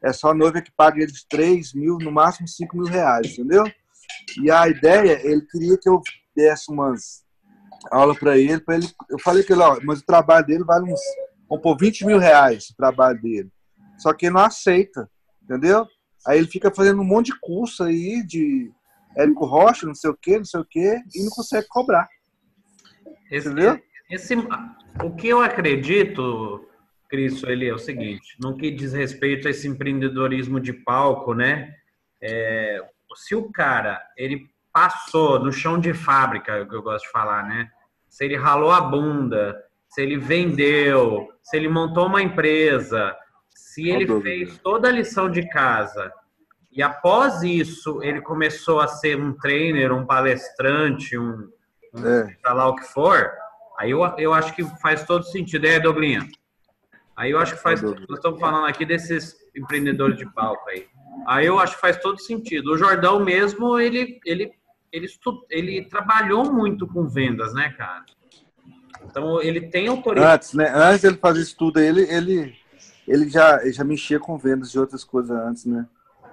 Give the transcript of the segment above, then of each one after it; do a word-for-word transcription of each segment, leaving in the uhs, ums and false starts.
é só a noiva que paga eles três mil, no máximo cinco mil reais, entendeu? E a ideia, ele queria que eu desse umas aulas para ele, para ele. Eu falei que ele, ó, mas o trabalho dele vale uns, vamos pôr vinte mil reais, o trabalho dele. Só que ele não aceita, entendeu? Aí ele fica fazendo um monte de curso aí, de Érico Rocha, não sei o quê, não sei o quê, e não consegue cobrar. Esse, entendeu? Esse, o que eu acredito, Cris, ele é o seguinte, no que diz respeito a esse empreendedorismo de palco, né? É, se o cara, ele passou no chão de fábrica, que eu gosto de falar, né? Se ele ralou a bunda, se ele vendeu, se ele montou uma empresa, se ele fez toda a lição de casa e após isso ele começou a ser um trainer, um palestrante, um, um é. sei lá o que for, aí eu, eu acho que faz todo sentido. É, Douglinha? Aí eu acho que faz... Nós estamos falando aqui desses empreendedores de palco aí. Aí eu acho que faz todo sentido. O Jordão mesmo, ele, ele, ele, estu, ele trabalhou muito com vendas, né, cara? Então, ele tem autoridade. Antes, né? Antes ele fazer isso tudo, ele, ele, ele, já, ele já mexia com vendas de outras coisas antes, né?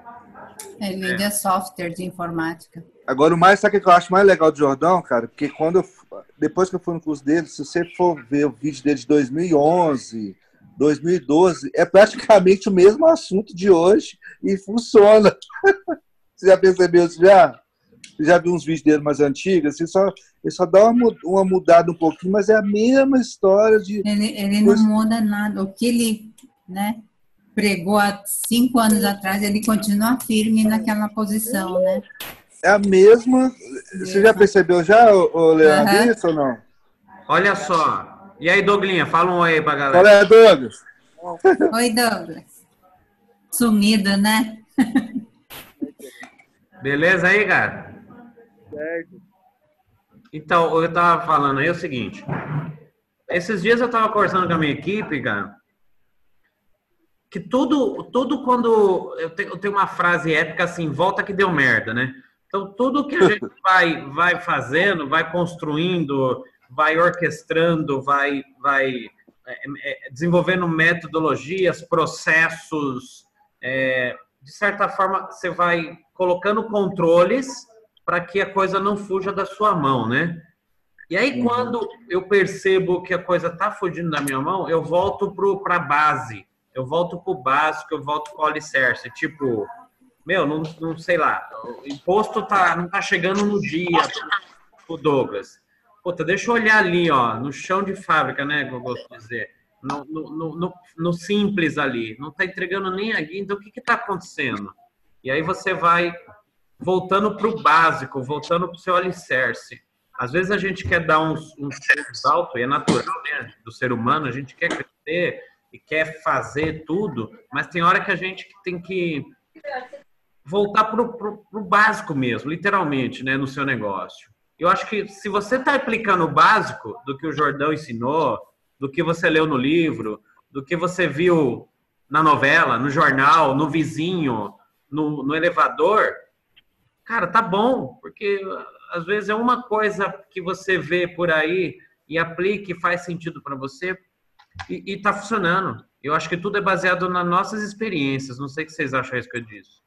Ele vendia é. software de informática. Agora, o mais, sabe o que eu acho mais legal do Jordão, cara? Porque quando eu, depois que eu fui no curso dele, se você for ver o vídeo dele de dois mil e onze, dois mil e doze, é praticamente o mesmo assunto de hoje e funciona. Você já percebeu isso já? Você já viu uns vídeos dele mais antigos? Assim, só, ele só dá uma, uma mudada um pouquinho, mas é a mesma história de... Ele, ele não muda nada. O que ele, né, pregou há cinco anos atrás, ele continua firme naquela posição, né? É a mesma... Você já percebeu já, ô, Leandro, uhum. isso ou não? Olha só. E aí, Douglinha, fala um oi aí pra galera. Qual é, Douglas? Oi, Douglas. Sumido, né? Beleza aí, cara? Certo. Então, eu tava falando aí o seguinte. Esses dias eu tava conversando com a minha equipe, cara, que tudo, tudo quando... Eu tenho, eu tenho uma frase épica assim, volta que deu merda, né? Então, tudo que a gente vai, vai fazendo, vai construindo, vai orquestrando, vai, vai é, é, desenvolvendo metodologias, processos, é, de certa forma, você vai colocando controles para que a coisa não fuja da sua mão, né? E aí, uhum. quando eu percebo que a coisa está fugindo da minha mão, eu volto para a base, eu volto para o básico, eu volto para o alicerce, tipo... Meu, não, não sei lá, o imposto tá, não tá chegando no dia pro Douglas. Puta, deixa eu olhar ali, ó, no chão de fábrica, né, que eu gosto de dizer. No, no, no, no simples ali. Não tá entregando nem a guia, então o que que tá acontecendo? E aí você vai voltando pro básico, voltando pro seu alicerce. Às vezes a gente quer dar uns, uns saltos, e é natural, né, do ser humano, a gente quer crescer e quer fazer tudo, mas tem hora que a gente tem que voltar para o básico mesmo, literalmente, né, no seu negócio. Eu acho que se você está aplicando o básico do que o Jordão ensinou, do que você leu no livro, do que você viu na novela, no jornal, no vizinho, no, no elevador, cara, tá bom, porque às vezes é uma coisa que você vê por aí e aplica e faz sentido para você e, e tá funcionando. Eu acho que tudo é baseado nas nossas experiências. Não sei o que vocês acham a respeito disso.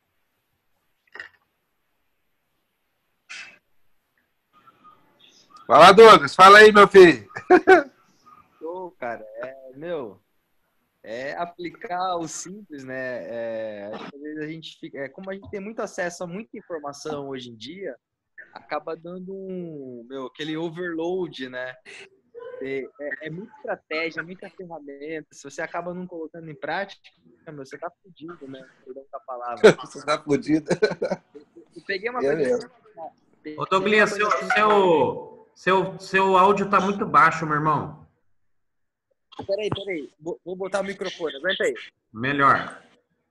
Fala, Douglas. Fala aí, meu filho. Show, cara. É, meu, é aplicar o simples, né? É, às vezes a gente fica... É, como a gente tem muito acesso a muita informação hoje em dia, acaba dando um... Meu, aquele overload, né? É, é, é muita estratégia, muita ferramenta. Se você acaba não colocando em prática, meu, você tá fudido, né? Perdão com a palavra. Você tá fudido. Eu peguei uma é coisa... Assim, Ô, Douglas, seu... seu... Seu, seu áudio tá muito baixo, meu irmão. Peraí, peraí. Vou, vou botar o microfone. Aguenta aí. Melhor.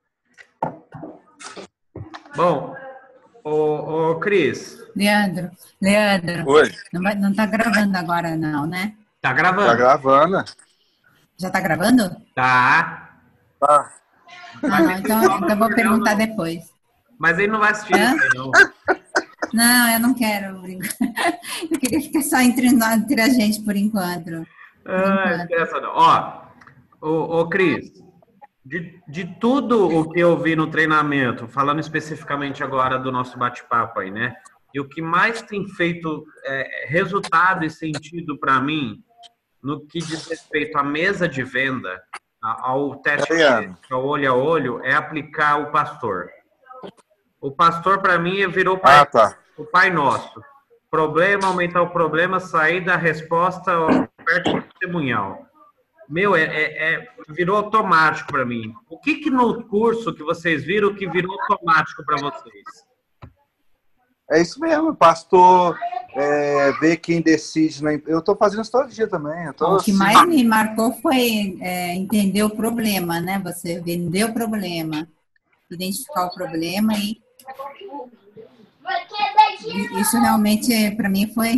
Bom, ô, ô Cris. Leandro, Leandro. Oi. Não, vai, não tá gravando agora não, né? Tá gravando. Tá gravando. Já tá gravando? Tá. Tá. Ah, então, então eu vou perguntar depois. Mas ele não vai assistir isso, não. Não, eu não quero. Eu queria ficar só entre, entre a gente por enquanto. Por ah, enquanto. Não. Ó, ô, ô Cris, De, de tudo o que eu vi no treinamento, falando especificamente agora do nosso bate-papo aí, né? E o que mais tem feito é, resultado e sentido para mim, no que diz respeito à mesa de venda, ao teste, ao olho a olho, é aplicar o pastor. O pastor, para mim, virou pai, Ah, tá. o pai nosso. Problema, aumentar o problema, sair da resposta, oferta testemunhal. Meu, é, é, é, virou automático para mim. O que que no curso que vocês viram que virou automático para vocês? É isso mesmo, pastor, é, ver quem decide. Na... Eu estou fazendo isso todo dia também. Eu tô, o que assim... mais me marcou foi é, entender o problema, né? Você vender o problema, identificar o problema e isso realmente para mim foi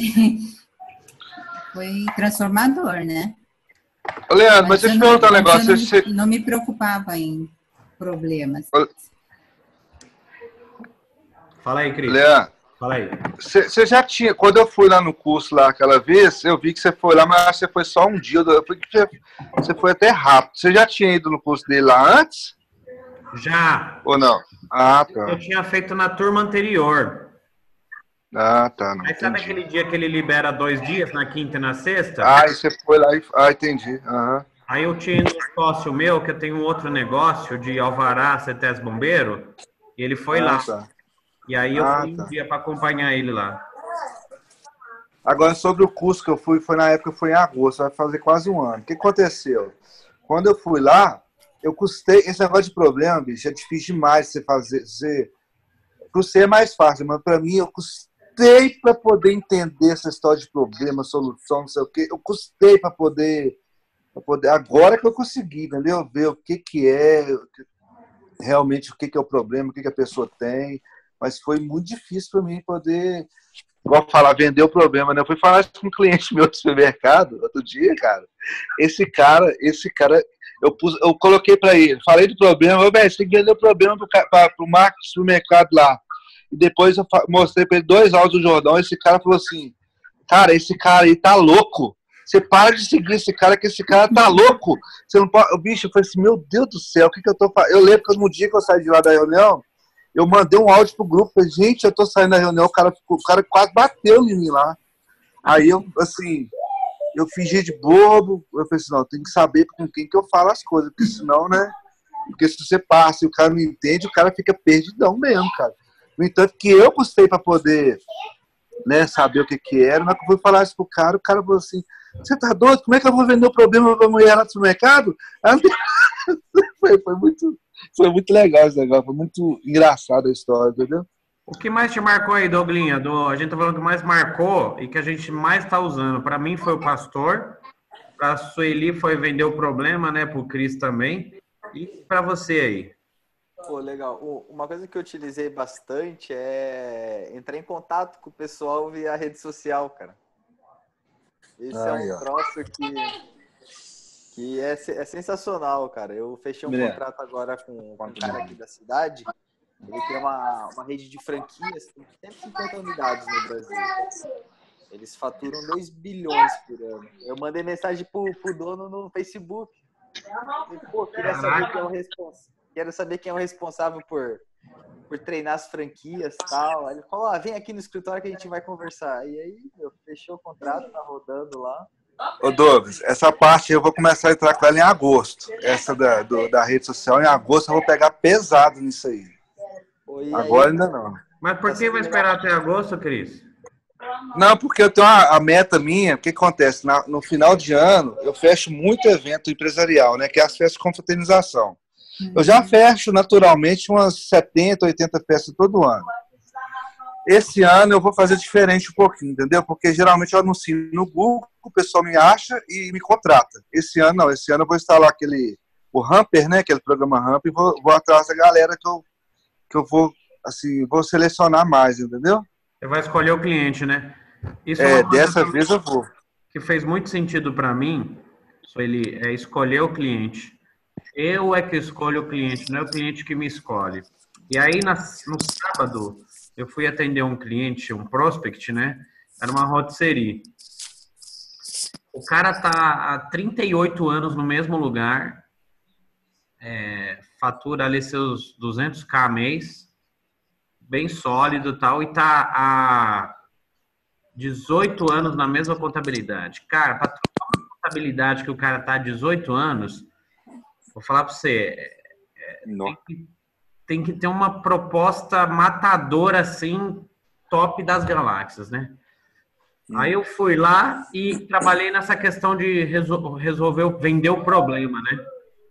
foi transformador, né? Leandro, mas, mas deixa eu te perguntar um negócio. Eu não, você... não me preocupava em problemas. Fala aí, Cris. Leandro, fala aí. Você já tinha, quando eu fui lá no curso lá aquela vez, eu vi que você foi lá, mas você foi só um dia. Eu fui que você foi até rápido. Você já tinha ido no curso dele lá antes? Já. Ou não? Ah, tá. Eu tinha feito na turma anterior. Ah, tá. Não, aí sabe entendi. aquele dia que ele libera dois dias, na quinta e na sexta? Ah, e você foi lá e... Ah, entendi. Uhum. Aí eu tinha um sócio meu, que eu tenho um outro negócio de Alvará, C T S Bombeiro, e ele foi ah, lá. Tá. E aí eu ah, fui um tá. dia para acompanhar ele lá. Agora, sobre o curso que eu fui, foi na época, foi em agosto, vai fazer quase um ano. O que aconteceu? Quando eu fui lá, eu custei... Esse negócio de problema, bicho, é difícil demais você fazer... Você... Para você é mais fácil, mas para mim, eu custei para poder entender essa história de problema, solução, não sei o quê. Eu custei para poder, poder... Agora que eu consegui, entendeu? Ver o que, que é, realmente o que, que é o problema, o que, que a pessoa tem. Mas foi muito difícil para mim poder, igual falar, vender o problema, né? Eu fui falar isso com um cliente meu do supermercado outro dia, cara. Esse cara, esse cara, eu, pus, eu coloquei para ele, falei do problema, velho, você tem que vender o problema para o marketing do supermercado lá. E depois eu mostrei para ele dois áudios do Jordão. Esse cara falou assim: cara, esse cara aí tá louco. Você para de seguir esse cara, que esse cara tá louco. Você não pode... O bicho, eu falei assim: meu Deus do céu, o que, que eu tô fazendo? Eu lembro que no dia que eu saí de lá da reunião, eu mandei um áudio pro grupo. Falei: gente, eu tô saindo da reunião. O cara, ficou... o cara quase bateu em mim lá. Aí eu, assim, eu fingi de bobo. Eu falei assim: não, eu tenho que saber com quem que eu falo as coisas, porque senão, né? Porque se você passa e o cara não entende, o cara fica perdidão mesmo, cara. No entanto, que eu custei para poder, né, saber o que que era, mas que eu fui falar isso pro cara, o cara falou assim: você tá doido? Como é que eu vou vender o problema pra mulher lá do supermercado? foi, foi, muito, foi muito legal esse negócio, foi muito engraçado a história, entendeu? O que mais te marcou aí, Douglinha? Do, a gente tá falando que mais marcou e que a gente mais tá usando. Para mim foi o pastor, pra Sueli foi vender o problema, né, pro Cris também. E para você aí? Pô, legal. Uma coisa que eu utilizei bastante é entrar em contato com o pessoal via rede social, cara. Esse Ai, é um ó. troço que, que é, é sensacional, cara. Eu fechei um Mulher. contrato agora com, com um cara aqui da cidade. Ele tem uma, uma rede de franquias, tem cento e cinquenta unidades no Brasil. Eles faturam dois bilhões por ano. Eu mandei mensagem pro, pro dono no Facebook. E, pô, queria saber quem é o responsável. Quero saber quem é o responsável por, por treinar as franquias e tal. Aí ele falou: ah, vem aqui no escritório que a gente vai conversar. E aí, meu, fechou o contrato, tá rodando lá. Ô, Douglas, essa parte eu vou começar a entrar com ela em agosto. Essa da, do, da rede social, em agosto eu vou pegar pesado nisso aí. Oi, Agora aí, ainda não. Mas por que vai esperar até agosto, Cris? Não, porque eu tenho uma, a meta minha. O que acontece? Na, no final de ano, eu fecho muito evento empresarial, né? Que é as festas de confraternização. Eu já fecho naturalmente umas setenta, oitenta festas todo ano. Esse ano eu vou fazer diferente um pouquinho, entendeu? Porque geralmente eu anuncio no Google, o pessoal me acha e me contrata. Esse ano não, esse ano eu vou instalar aquele, o Hamper, né? Aquele programa Hamper, e vou, vou atrás da galera que eu, que eu vou, assim, vou selecionar mais, entendeu? Você vai escolher o cliente, né? Isso é, é dessa vez eu vou. Que fez muito sentido para mim, ele é escolher o cliente. Eu é que escolho o cliente, não é o cliente que me escolhe. E aí, na, no sábado, eu fui atender um cliente, um prospect, né? Era uma rotisserie. O cara tá há trinta e oito anos no mesmo lugar, é, fatura ali seus duzentos k mês, bem sólido e tal, e tá há dezoito anos na mesma contabilidade. Cara, para trocar uma contabilidade que o cara tá há dezoito anos, vou falar para você, é, tem, que, tem que ter uma proposta matadora assim, top das galáxias, né? Hum. Aí eu fui lá e trabalhei nessa questão de resol resolver, vender o problema, né?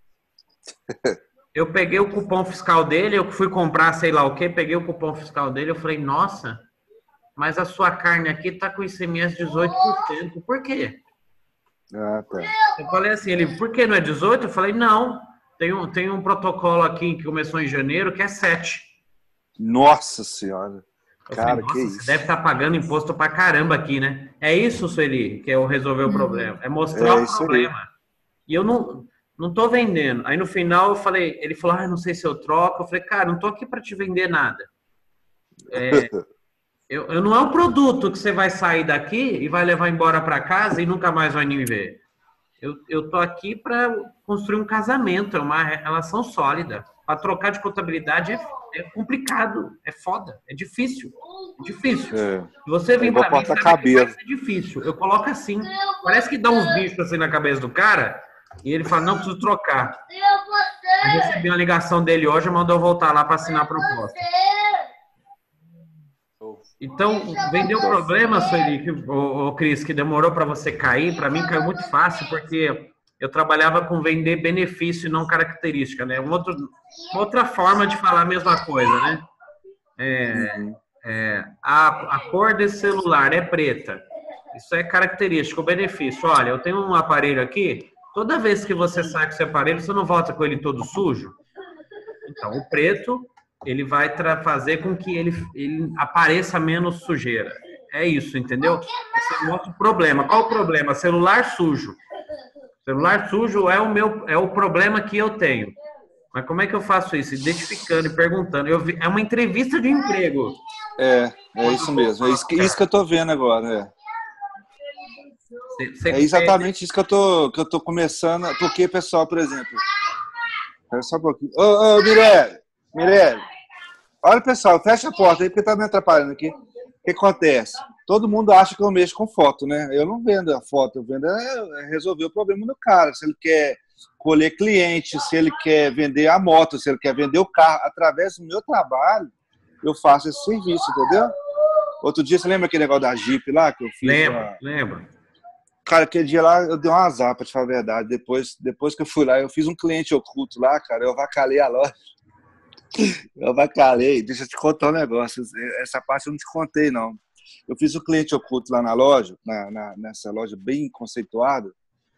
Eu peguei o cupom fiscal dele, eu fui comprar sei lá o que, peguei o cupom fiscal dele, eu falei, nossa, mas a sua carne aqui tá com I C M S dezoito por cento, por quê? Ah, tá. Eu falei assim, ele, por que não é dezoito? Eu falei, não, tem um, tem um protocolo aqui que começou em janeiro que é sete. Nossa Senhora. Eu Cara, falei, nossa, que você isso? deve estar pagando imposto pra caramba aqui, né? É isso, Sueli, que é o resolver o problema. É mostrar É o isso problema. aí. E eu não, não tô vendendo. Aí no final eu falei, ele falou, ah, não sei se eu troco. Eu falei, cara, não tô aqui para te vender nada. É, eu, eu não é um produto que você vai sair daqui e vai levar embora para casa e nunca mais vai me ver. Eu, eu tô aqui para construir um casamento, é uma relação sólida. Para trocar de contabilidade é, é complicado, é foda, é difícil. É difícil. É. Se você vem É para mim, sabe que vai ser difícil. Eu coloco assim. Parece que dá uns bichos assim na cabeça do cara e ele fala, não, preciso trocar. Eu recebi uma ligação dele hoje e mandou eu voltar lá para assinar a proposta. Então, vendeu o problema, Sueli, o, o Cris, que demorou para você cair, para mim caiu muito fácil, porque eu trabalhava com vender benefício e não característica, né? Um outro, uma outra forma de falar a mesma coisa, né? É, é, a, a cor desse celular é preta. Isso é característico, o benefício. Olha, eu tenho um aparelho aqui, toda vez que você sai com esse aparelho, você não volta com ele todo sujo? Então, o preto, ele vai fazer com que ele, ele apareça menos sujeira. É isso, entendeu? Você mostra o problema. Qual o problema? Celular sujo. Celular sujo é o meu, é o problema que eu tenho. Mas como é que eu faço isso? Identificando e perguntando. Eu vi, é uma entrevista de emprego. É, é isso mesmo. É isso que, isso que eu tô vendo agora. É, você, você é exatamente vê... isso que eu tô, que eu tô começando. Porque, pessoal, por exemplo. Espera só um pouquinho. Ô, ô, Mirelle, Mirelle. Olha, pessoal, fecha a porta aí, porque tá me atrapalhando aqui. O que acontece? Todo mundo acha que eu mexo com foto, né? Eu não vendo a foto, eu vendo é resolver o problema do cara. Se ele quer colher cliente, se ele quer vender a moto, se ele quer vender o carro. Através do meu trabalho, eu faço esse serviço, entendeu? Outro dia, você lembra aquele negócio da Jeep lá que eu fiz? Lembro, uma... lembro. Cara, aquele dia lá eu dei um azar, pra te falar a verdade. Depois, depois que eu fui lá, eu fiz um cliente oculto lá, cara, eu avacalhei a loja. Eu avacalhei. Deixa eu te contar um negócio. Essa parte eu não te contei, não. Eu fiz um cliente oculto lá na loja, na, na, nessa loja bem conceituada.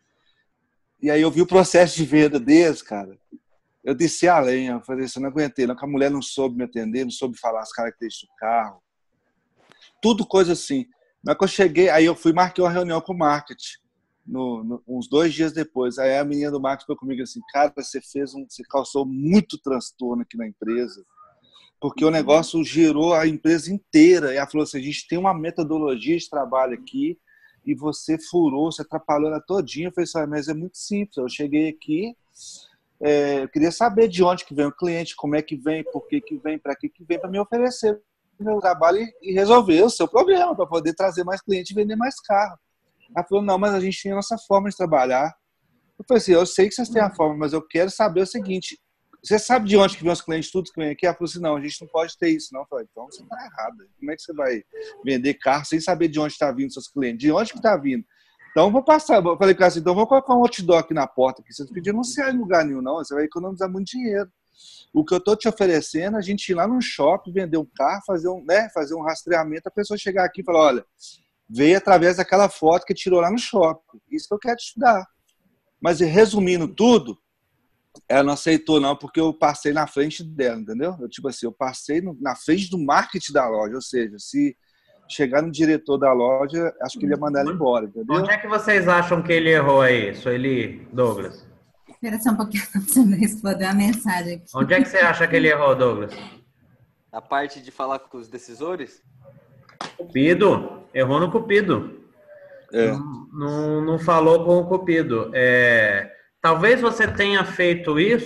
E aí eu vi o processo de venda deles, cara. Eu desci a lenha. Eu falei assim, eu não aguentei, não, que a mulher não soube me atender, não soube falar as características do carro. Tudo coisa assim. Mas quando eu cheguei, aí eu fui e marquei uma reunião com o marketing. No, no, uns dois dias depois. Aí a menina do marketing foi comigo assim, cara, você fez um, você causou muito transtorno aqui na empresa, porque o negócio gerou a empresa inteira. E ela falou assim, a gente tem uma metodologia de trabalho aqui e você furou, você atrapalhou ela todinha. Eu falei assim, mas é muito simples, eu cheguei aqui, é, eu queria saber de onde que vem o cliente, como é que vem, por que que vem, para que que vem, para me oferecer o meu trabalho e resolver o seu problema, para poder trazer mais cliente e vender mais carro. Ela falou, não, mas a gente tem a nossa forma de trabalhar. Eu falei assim, eu sei que vocês têm a forma, mas eu quero saber o seguinte, você sabe de onde que vem os clientes, tudo que vem aqui? Ela falou assim, não, a gente não pode ter isso, não. Eu falei, então você está errado. Como é que você vai vender carro sem saber de onde está vindo seus clientes? De onde que está vindo? Então, eu vou passar. Eu falei assim, então vou colocar um outdoor aqui na porta, que vocês pediram não ser em lugar nenhum, não. Você vai economizar muito dinheiro. O que eu estou te oferecendo, a gente ir lá num shopping, vender um carro, fazer um, né, fazer um rastreamento, a pessoa chegar aqui e falar, olha, veio através daquela foto que tirou lá no shopping. Isso que eu quero te dar. Mas, resumindo tudo, ela não aceitou não, porque eu passei na frente dela, entendeu? Eu, tipo assim, eu passei no, na frente do marketing da loja, ou seja, se chegar no diretor da loja, acho que ele ia mandar ela embora, entendeu? Onde é que vocês acham que ele errou aí, Sueli, Douglas? Espera só um pouquinho para você responder a mensagem aqui. Onde é que você acha que ele errou, Douglas? A parte de falar com os decisores? Cupido, errou no Cupido. É. Não, não, não falou com o Cupido. É, talvez você tenha feito isso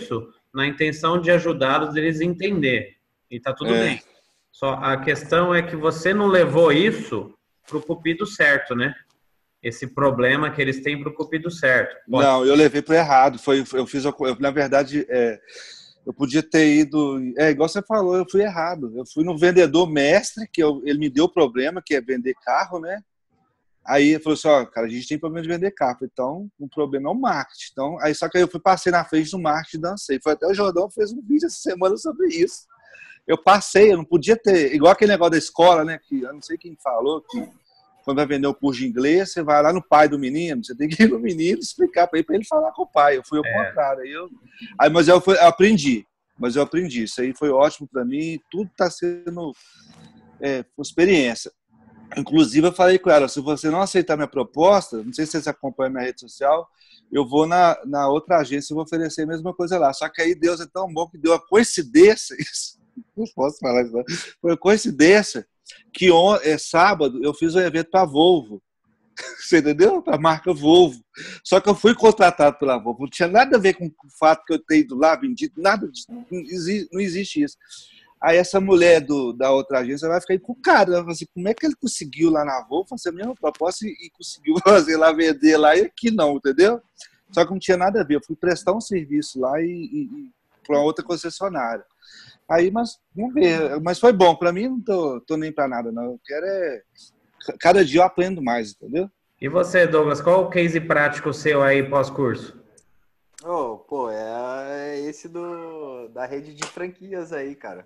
na intenção de ajudá-los, eles entender. E tá tudo É. bem. Só a questão é que você não levou isso pro cupido certo, né? Esse problema que eles têm pro cupido certo. Pode- Não, eu levei pro errado. Foi, eu fiz, a co- eu, na verdade, é, eu podia ter ido. É igual você falou, eu fui errado. Eu fui no vendedor mestre, que eu- ele me deu o problema, que é vender carro, né? Aí ele falou assim: ó, cara, a gente tem problema de vender carro. Então, o problema é o marketing. Então, aí só que aí eu fui, passei na frente do marketing e dancei. Foi até o Jordão fez um vídeo essa semana sobre isso. Eu passei, eu não podia ter. Igual aquele negócio da escola, né? Que eu não sei quem falou, que quando vai vender o curso de inglês, você vai lá no pai do menino, você tem que ir no menino e explicar para ele, para ele falar com o pai. Eu fui ao contrário. Aí eu, aí, mas eu, fui, eu aprendi. Mas eu aprendi. Isso aí foi ótimo para mim. Tudo está sendo é, uma experiência. Inclusive, eu falei com ela: se você não aceitar minha proposta, não sei se vocês acompanham na rede social, eu vou na, na outra agência e vou oferecer a mesma coisa lá. Só que aí Deus é tão bom que deu uma coincidência. Isso, não posso falar isso, não. Foi uma coincidência que on, é, sábado eu fiz um evento para a Volvo. Você entendeu? Para a marca Volvo. Só que eu fui contratado pela Volvo. Não tinha nada a ver com o fato que eu tenho ido lá vendido, nada disso. Não existe, não existe isso. Aí essa mulher do, da outra agência vai ficar encucada. Ela vai assim: como é que ele conseguiu lá na Volvo fazer a mesma proposta e, e conseguiu fazer lá, vender lá e aqui não, entendeu? Só que não tinha nada a ver. Eu fui prestar um serviço lá e, e, e para outra concessionária. Aí, mas vamos ver. Mas foi bom. Para mim, não tô, tô nem para nada, não. Eu quero é... Cada dia eu aprendo mais, entendeu? E você, Douglas, qual o case prático seu aí pós-curso? Oh, pô, é esse do, da rede de franquias aí, cara.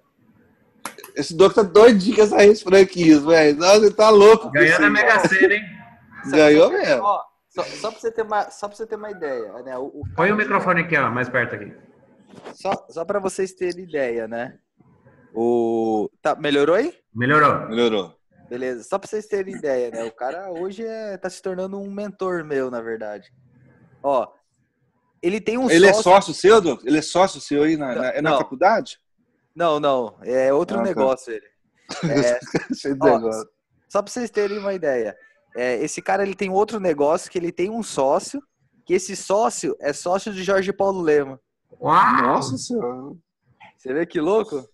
Esse Douglas tá doidinho com essas franquias, velho. Nossa, ele tá louco. Ganhando a Mega Sena, hein? Ganhou mesmo. Ó, só, só, pra você ter uma, só pra você ter uma ideia, né? O, o Põe o microfone aqui, ó, mais perto aqui. Só, só para vocês terem ideia, né? O... Tá, melhorou aí? Melhorou. Melhorou. Beleza. Só para vocês terem ideia, né? O cara hoje é, tá se tornando um mentor meu, na verdade. Ó, ele tem um Ele sócio... é sócio seu, Douglas? Ele é sócio seu aí na, na, é na Não. faculdade? Não, não. É outro Ah, tá. negócio ele. É, Cheio de ó, negócio. só para vocês terem uma ideia. É, esse cara, ele tem outro negócio, que ele tem um sócio, que esse sócio é sócio de Jorge Paulo Lema. Uau! Nossa senhora. Você vê que louco?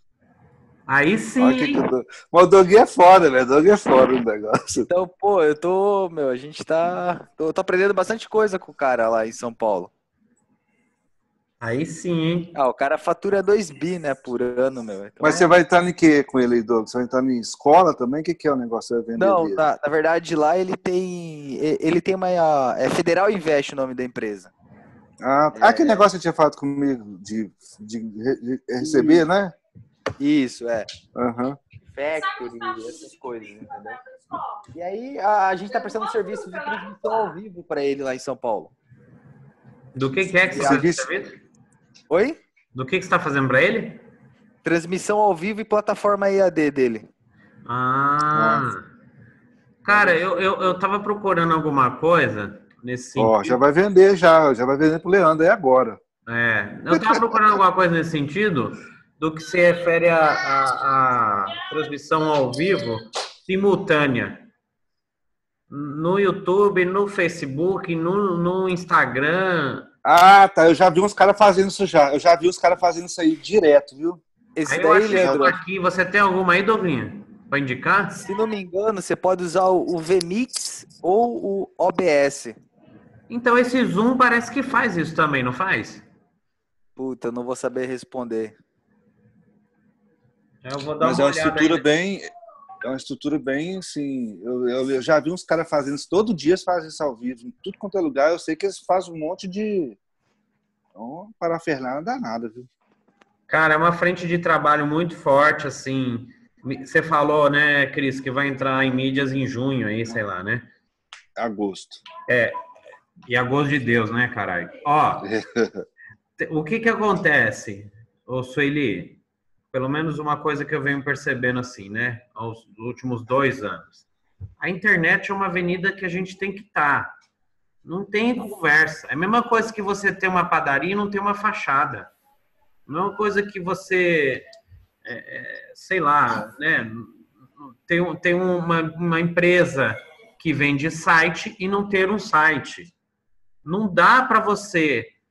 Aí sim, Olha que hein? que o Doug- Mas o Doug é foda, velho. O Doug é foda o negócio. Então, pô, eu tô, meu, a gente tá, tô, tô aprendendo bastante coisa com o cara lá em São Paulo. Aí sim, hein? Ah, o cara fatura dois bi, né, por ano, meu. Então, Mas você vai entrar em quê com ele aí, Doug? Você vai entrar em escola também? O que, que é o negócio? Você vai vender não, dele? na, na verdade, lá ele tem, ele tem uma, é Federal Invest o nome da empresa. Ah, É. aquele negócio que você tinha falado comigo de, de, de receber, né? Isso, é. Aham. Factory, essas coisas, entendeu? E aí a, a gente tá prestando serviço de transmissão ao vivo para ele lá em São Paulo. Do que, que é que você Serviço. está fazendo? Oi? Do que, que você está fazendo para ele? Transmissão ao vivo e plataforma E A D dele. Ah. Cara, eu, eu, eu tava procurando alguma coisa nesse sentido. Ó, já vai vender, já. Já vai vender pro Leandro aí agora. É, eu tava procurando alguma coisa nesse sentido do que se refere à a, a transmissão ao vivo simultânea. No YouTube, no Facebook, no, no Instagram. Ah, tá. Eu já vi uns caras fazendo isso já. Eu já vi os caras fazendo isso aí direto, viu? Esse Aí eu daí, achei Leandro, uma aqui. Você tem alguma aí, Douglinha? Pra indicar? se não me engano, você pode usar o V Mix ou o O B S. Então esse Zoom parece que faz isso também, não faz? Puta, eu não vou saber responder. Eu vou dar Mas é uma uma olhada estrutura aí. bem. É uma estrutura bem, assim. Eu, eu, eu já vi uns caras fazendo isso todo dia, eles fazem isso ao vivo. Em tudo quanto é lugar, eu sei que eles fazem um monte de. Então, parafernália danada, viu? Cara, é uma frente de trabalho muito forte, assim. Você falou, né, Cris, que vai entrar em mídias em junho aí, sei lá, né? Agosto. É. E a gosto de Deus, né, caralho? Ó, o que que acontece, ô Sueli? Pelo menos uma coisa que eu venho percebendo assim, né? Aos últimos dois anos. A internet é uma avenida que a gente tem que estar. Não tem conversa. É a mesma coisa que você ter uma padaria e não ter uma fachada. Não é uma coisa que você, é, é, sei lá, né? Tem, tem uma, uma empresa que vende site e não ter um site. Não dá para você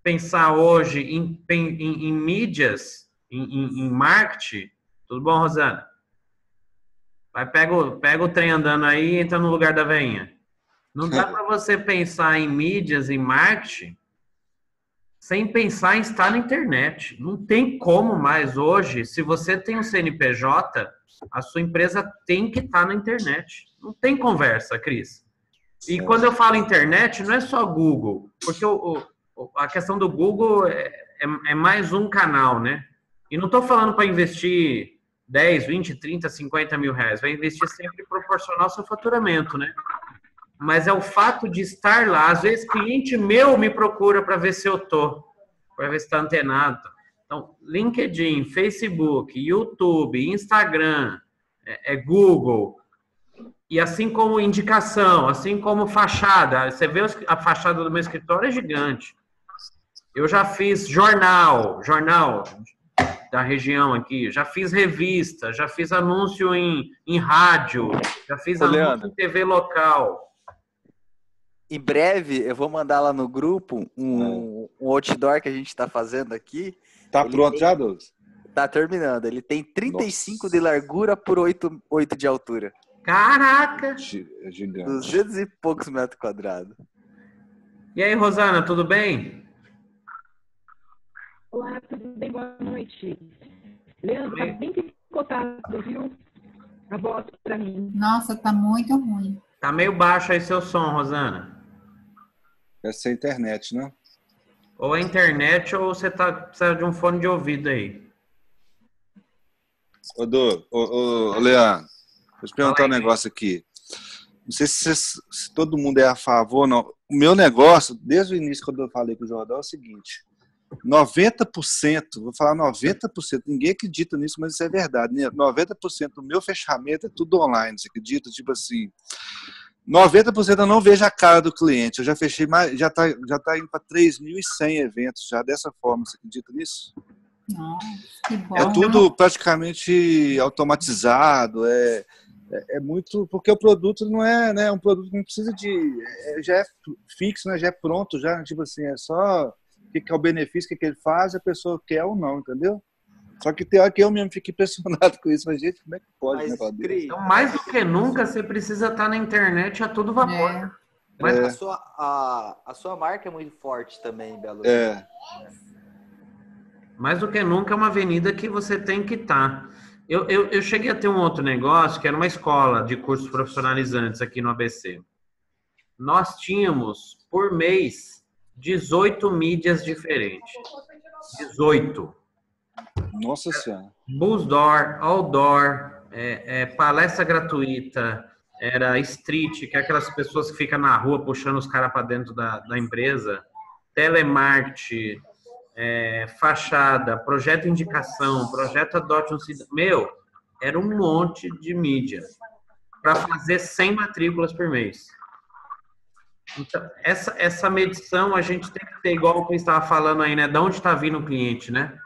pensar hoje em, em, em mídias, em, em, em marketing. Tudo bom, Rosana? Vai, pega o, pega o trem andando aí e entra no lugar da veinha. Não dá para você pensar em mídias e marketing sem pensar em estar na internet. Não tem como mais hoje. Se você tem um C N P J, a sua empresa tem que estar na internet. Não tem conversa, Cris. E quando eu falo internet, não é só Google. Porque o, o, a questão do Google é, é, é mais um canal, né? E não estou falando para investir dez, vinte, trinta, cinquenta mil reais. Vai investir sempre proporcional ao seu faturamento, né? Mas é o fato de estar lá. Às vezes, cliente meu me procura para ver se eu tô, para ver se está antenado. Então, LinkedIn, Facebook, YouTube, Instagram, é, é Google. E assim como indicação, assim como fachada. Você vê a fachada do meu escritório é gigante. Eu já fiz jornal, jornal da região aqui, já fiz revista, já fiz anúncio em, em rádio, já fiz Ô, anúncio Leandro, em T V local. em breve eu vou mandar lá no grupo um, um outdoor que a gente está fazendo aqui. Tá Ele pronto tem- já, Douglas? Tá terminando. Ele tem trinta e cinco Nossa. de largura por oito, oito de altura. Caraca! Gi- É gigante. duzentos e poucos metros quadrados. E aí, Rosana, tudo bem? Olá, tudo bem? Boa noite. Leandro, tá bem picotado, viu? A voz pra mim. Nossa, tá muito ruim. Tá meio baixo aí seu som, Rosana. Deve ser internet, né? Ou é internet ou você tá precisa de um fone de ouvido aí. Ô, Dô, ô, ô, ô, Leandro, deixa eu te perguntar um Fala aí. negócio aqui. Não sei se, vocês- se todo mundo é a favor ou não. O meu negócio, desde o início, quando eu falei com o Jordão, é o seguinte: noventa por cento, vou falar noventa por cento, ninguém acredita nisso, mas isso é verdade, né? noventa por cento do meu fechamento é tudo online, você acredita? Tipo assim, noventa por cento eu não vejo a cara do cliente. Eu já fechei mais, já tá, já tá indo para três mil e cem eventos já dessa forma, você acredita nisso? Nossa, que bom. É tudo praticamente automatizado, é, é, é muito, porque o produto não é, né, um produto que não precisa de, é, já é fixo, né, já é pronto, já, tipo assim, é só o que, que é o benefício, o que, que ele faz, a pessoa quer ou não, entendeu? Só que tem hora que eu mesmo fico impressionado com isso, mas gente, como é que pode Mas, um negócio desse? Cris, Então, mais do que nunca, você precisa estar na internet a todo vapor. É. Mas a, sua, a, a sua marca é muito forte também, Belo. É, mais do que nunca é uma avenida que você tem que estar. Eu, eu, eu cheguei a ter um outro negócio, que era uma escola de cursos profissionalizantes aqui no A B C. Nós tínhamos, por mês, dezoito mídias diferentes. dezoito. nossa senhora. Bullsdoor, outdoor, é, é, palestra gratuita, era street, que é aquelas pessoas que ficam na rua puxando os caras para dentro da, da empresa, telemarketing, é, fachada, projeto indicação, projeto adote um cidadão. Meu, era um monte de mídia para fazer cem matrículas por mês. Então, essa, essa medição a gente tem que ter, igual o que estava falando aí, né? De onde está vindo o cliente, né?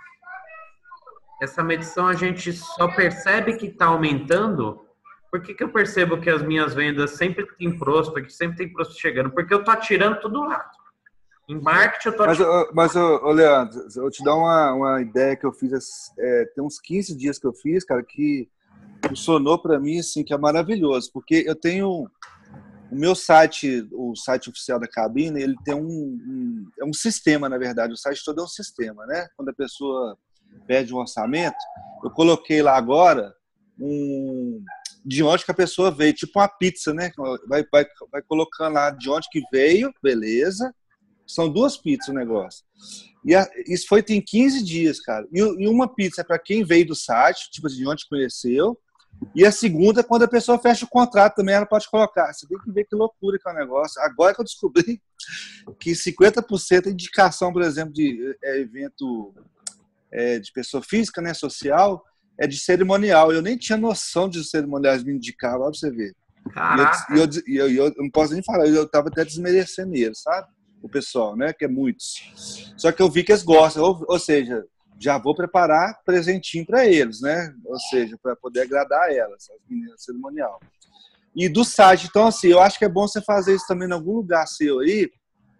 Essa medição a gente só percebe que está aumentando. Por que, que eu percebo que as minhas vendas sempre tem prospect, sempre tem prospect chegando? Porque eu estou atirando tudo lado. Em marketing eu estou Mas, atirando. ô, mas ô, ô, Leandro, eu te dar uma, uma ideia que eu fiz, é, tem uns quinze dias que eu fiz, cara, que funcionou para mim, assim, que é maravilhoso, porque eu tenho o meu site, o site oficial da cabine, ele tem um, um, é um sistema, na verdade, o site todo é um sistema, né? Quando a pessoa pede um orçamento, eu coloquei lá agora um, de onde que a pessoa veio, tipo uma pizza, né? Vai, vai, vai colocando lá de onde que veio, beleza. São duas pizzas o negócio. E a, isso foi tem quinze dias, cara. E, e uma pizza é para quem veio do site, tipo assim, de onde conheceu. E a segunda, quando a pessoa fecha o contrato também, ela pode colocar. Você tem que ver que loucura que é o negócio. Agora que eu descobri que cinquenta por cento é indicação, por exemplo, de é, evento é, de pessoa física, né, social, é de cerimonial. Eu nem tinha noção de cerimoniais me indicar, lá pra você ver. Caraca. E eu, e eu, e eu, eu não posso nem falar, eu estava até desmerecendo eles, sabe? O pessoal, né? Que é muitos. Só que eu vi que eles gostam, ou, ou seja, já vou preparar presentinho para eles, né? Ou seja, para poder agradar elas, as meninas cerimonial. E do site, então, assim, eu acho que é bom você fazer isso também em algum lugar seu aí,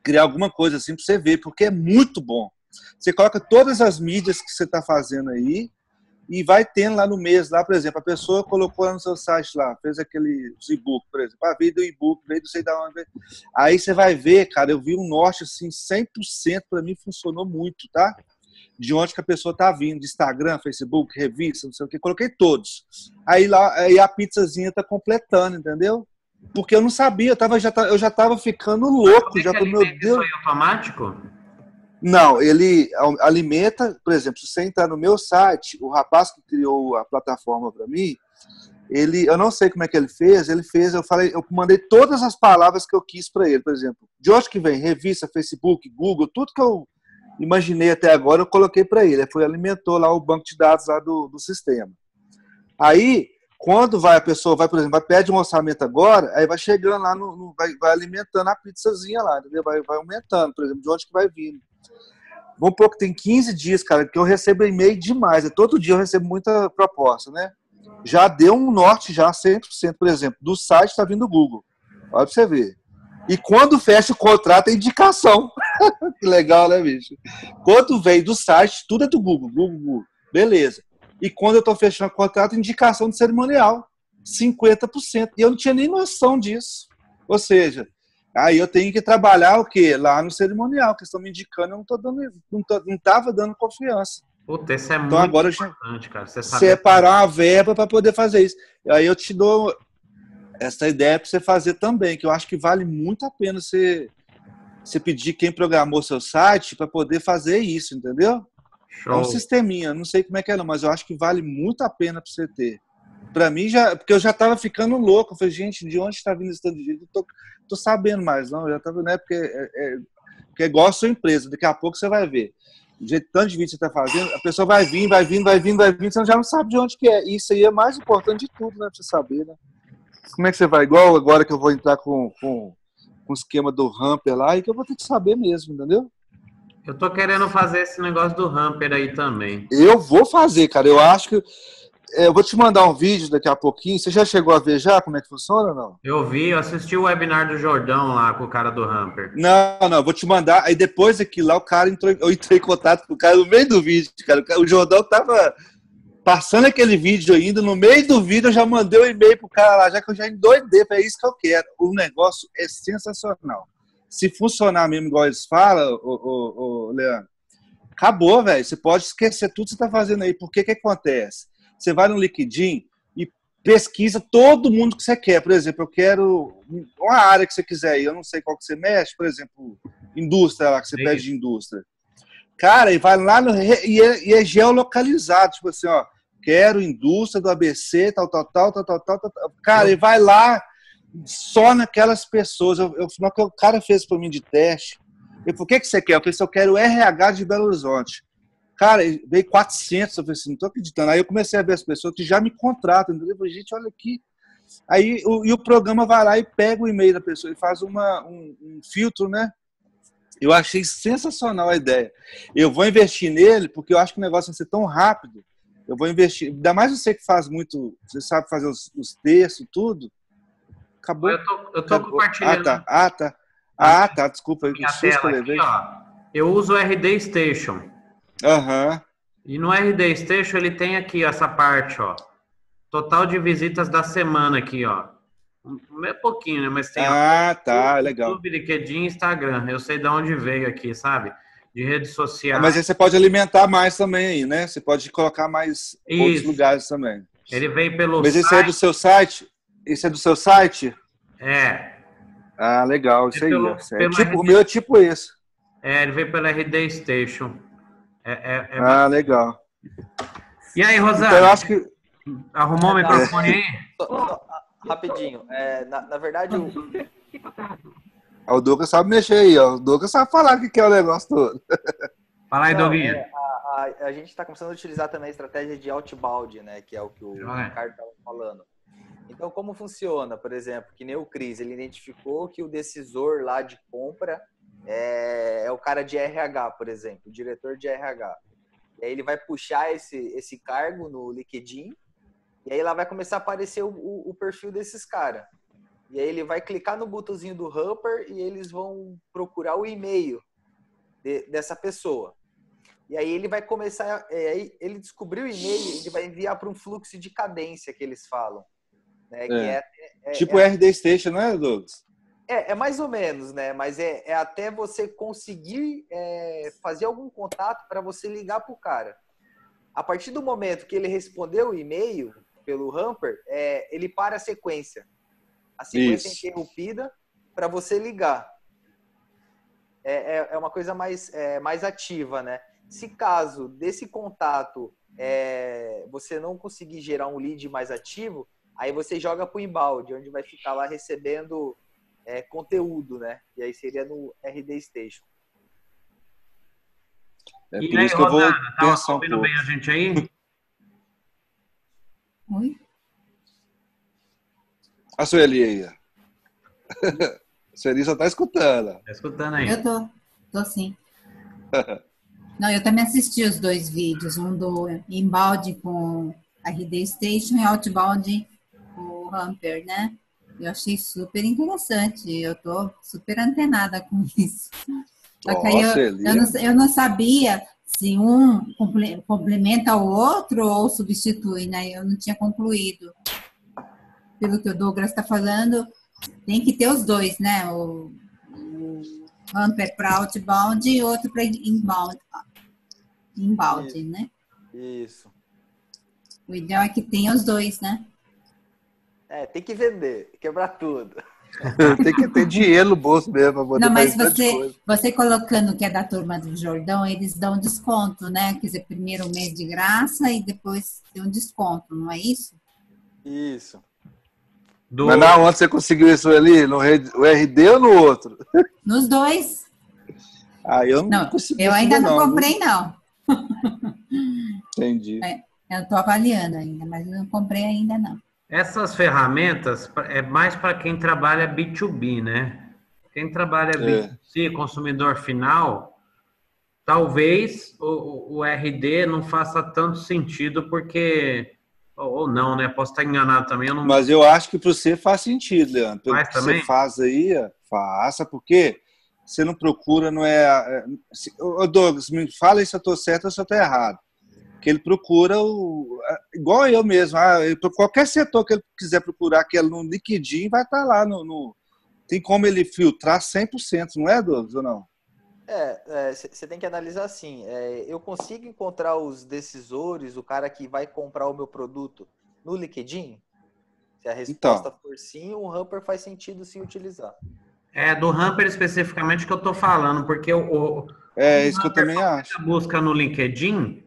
criar alguma coisa assim para você ver, porque é muito bom. Você coloca todas as mídias que você está fazendo aí e vai tendo lá no mês, lá, por exemplo, a pessoa colocou lá no seu site lá, fez aquele e-book, por exemplo, ah, veio do e-book, veio do sei da onde. Aí você vai ver, cara, eu vi um norte assim, cem por cento para mim funcionou muito, tá? De onde que a pessoa tá vindo, de Instagram, Facebook, revista, não sei o que, coloquei todos. Aí lá, aí a pizzazinha tá completando, entendeu? Porque eu não sabia, eu, tava, já, eu já tava ficando louco, já com meu Deus. Isso aí automático? Não, ele alimenta, por exemplo, se você entrar no meu site, o rapaz que criou a plataforma para mim, ele, eu não sei como é que ele fez, ele fez, eu falei, eu mandei todas as palavras que eu quis para ele, por exemplo, de onde que vem, revista, Facebook, Google, tudo que eu imaginei até agora, eu coloquei para ele, ele foi, alimentou lá o banco de dados lá do, do sistema. Aí, quando vai a pessoa, vai, por exemplo, vai pede um orçamento agora, aí vai chegando lá, no, no vai, vai alimentando a pizzazinha lá, entendeu? Vai, vai aumentando, por exemplo, de onde que vai vindo. Vamos supor que tem quinze dias, cara, que eu recebo e-mail demais. Todo dia eu recebo muita proposta, né? Já deu um norte, já cem por cento, por exemplo, do site está vindo do Google. Olha pra você ver. E quando fecha o contrato, é indicação. Que legal, né, bicho? Quando vem do site, tudo é do Google. Google, Google. Beleza. E quando eu tô fechando o contrato, indicação de cerimonial. cinquenta por cento. E eu não tinha nem noção disso. Ou seja... Aí eu tenho que trabalhar o quê? Lá no cerimonial, que estão me indicando, eu não tô dando, não, tô, não tava dando confiança. Puta, isso é então, muito agora importante, cara. Você sabe separar uma verba para poder fazer isso. Aí eu te dou essa ideia para você fazer também, que eu acho que vale muito a pena você, você pedir quem programou seu site para poder fazer isso, entendeu? Show. É um sisteminha, não sei como é que é não, mas eu acho que vale muito a pena para você ter. Para mim, já, porque eu já tava ficando louco. Eu falei, gente, de onde está vindo esse tanto de gente? Eu tô, tô sabendo mais, não. Eu já tava, né? Porque é, é, porque é igual a sua empresa. Daqui a pouco você vai ver. Do jeito tanto de vídeo que você está fazendo, a pessoa vai vir, vai vindo, vai vindo, vai vindo. Você já não sabe de onde que é. E isso aí é mais importante de tudo, né? Pra você saber, né? Como é que você vai? Igual agora que eu vou entrar com, com, com o esquema do Hamper lá, e que eu vou ter que saber mesmo, entendeu? Eu tô querendo fazer esse negócio do Hamper aí também. Eu vou fazer, cara. Eu acho que... Eu vou te mandar um vídeo daqui a pouquinho. Você já chegou a ver já como é que funciona ou não? Eu vi, eu assisti o webinar do Jordão lá com o cara do Hamper. Não, não, vou te mandar. Aí depois aqui lá o cara entrou, eu entrei em contato com o cara no meio do vídeo, cara. O Jordão tava passando aquele vídeo ainda, no meio do vídeo eu já mandei um e-mail pro cara lá, já que eu já endoidei, é isso que eu quero. O negócio é sensacional. Se funcionar mesmo igual eles falam, ô, ô, ô, Leandro, acabou, velho. Você pode esquecer tudo que você tá fazendo aí. Por que que acontece? Você vai no LinkedIn e pesquisa todo mundo que você quer. Por exemplo, eu quero uma área que você quiser aí, eu não sei qual que você mexe, por exemplo, indústria lá, que você pede de indústria. Cara, e vai lá no, e, é, e é geolocalizado, tipo assim, ó, quero indústria do A B C, tal, tal, tal, tal, tal, tal, tal. Cara, e vai lá só naquelas pessoas. Eu, eu, o cara fez para mim de teste. Eu falei, o que, que você quer? Eu falei, eu quero o R H de Belo Horizonte. Cara, veio quatrocentos, eu falei assim, não tô acreditando. Aí eu comecei a ver as pessoas que já me contratam, entendeu? Eu falei, gente, olha aqui. Aí o, e o programa vai lá e pega o e-mail da pessoa e faz uma, um, um filtro, né? Eu achei sensacional a ideia. Eu vou investir nele porque eu acho que o negócio vai ser tão rápido. Eu vou investir, ainda mais você que faz muito, você sabe fazer os, os textos, tudo. Acabou. Eu tô, eu tô Acabou. compartilhando. Ah, tá. Ah, tá. Ah, tá. Desculpa aí. Minha tela aqui, ó. Eu uso o R D Station. Aham. Uhum. E no R D Station ele tem aqui essa parte, ó. Total de visitas da semana aqui, ó. É pouquinho, né? Mas tem. Ah, ó, tá. YouTube, legal. YouTube, LinkedIn, Instagram. Eu sei de onde veio aqui, sabe? De redes sociais. Mas aí você pode alimentar mais também aí, né? Você pode colocar mais Isso. outros lugares também. Ele veio pelo Mas esse site. é do seu site? Esse é do seu site? É. Ah, legal. Isso é aí. Pelo, É pelo tipo, R D... O meu é tipo esse. É, ele veio pelo R D Station. É, é, é ah, legal. E aí, Rosana? Então, eu acho que... Arrumou o microfone aí? Só, só, rapidinho. É, na, na verdade, o... o Douglas sabe mexer aí, ó. O Douglas sabe falar o que é o negócio todo. Fala aí, Douglas. É, a, a, a gente está começando a utilizar também a estratégia de outbound, né? Que é o que o ah, Ricardo estava falando. Então, como funciona? Por exemplo, que nem o Cris, ele identificou que o decisor lá de compra é, é o cara de R H, por exemplo, o diretor de R H. E aí ele vai puxar esse, esse cargo no LinkedIn e aí lá vai começar a aparecer o, o, o perfil desses caras. E aí ele vai clicar no botãozinho do Hamper e eles vão procurar o e-mail de, dessa pessoa. E aí ele vai começar, é, ele descobriu o e-mail, ele vai enviar para um fluxo de cadência que eles falam. Né? É. Que é, é, tipo o é, R D Station, não é, Douglas? É, é mais ou menos, né? Mas é, é até você conseguir é, fazer algum contato para você ligar para o cara. A partir do momento que ele respondeu o e-mail pelo Hamper, é, ele para a sequência. A sequência Isso. é interrompida para você ligar. É, é, é uma coisa mais, é, mais ativa, né? Se caso desse contato é, você não conseguir gerar um lead mais ativo, aí você joga para o inbound, onde vai ficar lá recebendo é, conteúdo, né? E aí seria no R D Station. É E por aí, isso que eu vou Rosana, tá pensar um ouvindo pouco. bem a gente aí? Oi? A Sueli aí. A Sueli só tá escutando. Tá escutando aí? Eu tô, tô sim. Não, eu também assisti os dois vídeos, um do inbound com a R D Station e outbound com o Hamper, né? Eu achei super interessante, eu tô super antenada com isso. Só que aí Nossa, eu, Eli. eu, não, eu não sabia se um comple- complementa o outro ou substitui, né? Eu não tinha concluído. Pelo que o Douglas está falando, tem que ter os dois, né? O, o Hamper para outbound e outro para inbound, inbound, Isso. né? Isso. O ideal é que tenha os dois, né? É, tem que vender, quebrar tudo. Tem que ter dinheiro no bolso mesmo para poder Não, mas fazer tanta você, coisa. você colocando que é da turma do Jordão, eles dão desconto, né? Quer dizer, primeiro um mês de graça e depois tem um desconto, não é isso? Isso. Do... Mas na onde você conseguiu isso ali? No R D ou no outro? Nos dois. Ah, eu não, Não, consegui eu isso ainda ainda não viu? comprei, não. Entendi. É, eu estou avaliando ainda, mas eu não comprei ainda, não. Essas ferramentas é mais para quem trabalha B dois B, né? Quem trabalha B dois C, consumidor final, talvez o, o R D não faça tanto sentido porque... Ou não, né? Posso estar enganado também. Eu não... Mas eu acho que para você faz sentido, Leandro. Pelo Faz que também? você faz aí, ó, faça, porque você não procura, não é... é se, ô Douglas, me fala aí se eu estou certo ou se eu estou errado. Que ele procura, o, igual eu mesmo, ah, qualquer setor que ele quiser procurar, que é no LinkedIn, vai estar lá no, no... Tem como ele filtrar cem por cento, não é, Douglas, ou não? É, você é, tem que analisar assim, é, eu consigo encontrar os decisores, o cara que vai comprar o meu produto no LinkedIn? Se a resposta Então. for sim, o Hamper faz sentido sim utilizar. É do Hamper especificamente que eu estou falando, porque o, o É isso que eu Hamper também acho. busca no LinkedIn,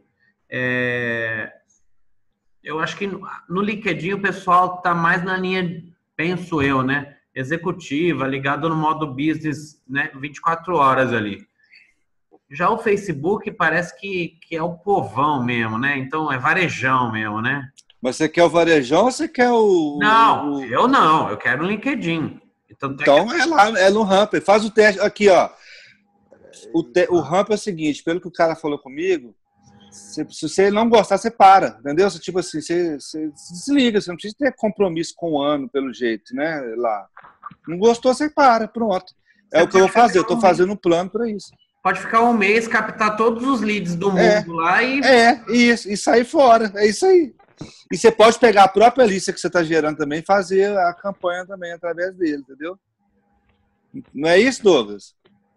é, eu acho que no LinkedIn o pessoal está mais na linha, penso eu, né? Executiva, ligado no modo business, né? vinte e quatro horas ali. Já o Facebook parece que, que é o povão mesmo, né? Então é varejão mesmo, né? Mas você quer o varejão ou você quer o... Não, o... eu não. Eu quero o LinkedIn. Então, então é lá, é no Hamper. Faz o teste. Aqui, ó. O, te, o Hamper é o seguinte, pelo que o cara falou comigo, se, se você não gostar, você para, entendeu? Você, tipo assim, você, você se desliga, você não precisa ter compromisso com o ano, pelo jeito, né? Lá. Não gostou, você para, pronto. É você o que eu vou fazer, eu tô fazendo um plano para isso. Pode ficar um mês, captar todos os leads do mundo é, lá e... É, isso, e sair fora, é isso aí. E você pode pegar a própria lista que você está gerando também e fazer a campanha também através dele, entendeu? Não é isso, Douglas?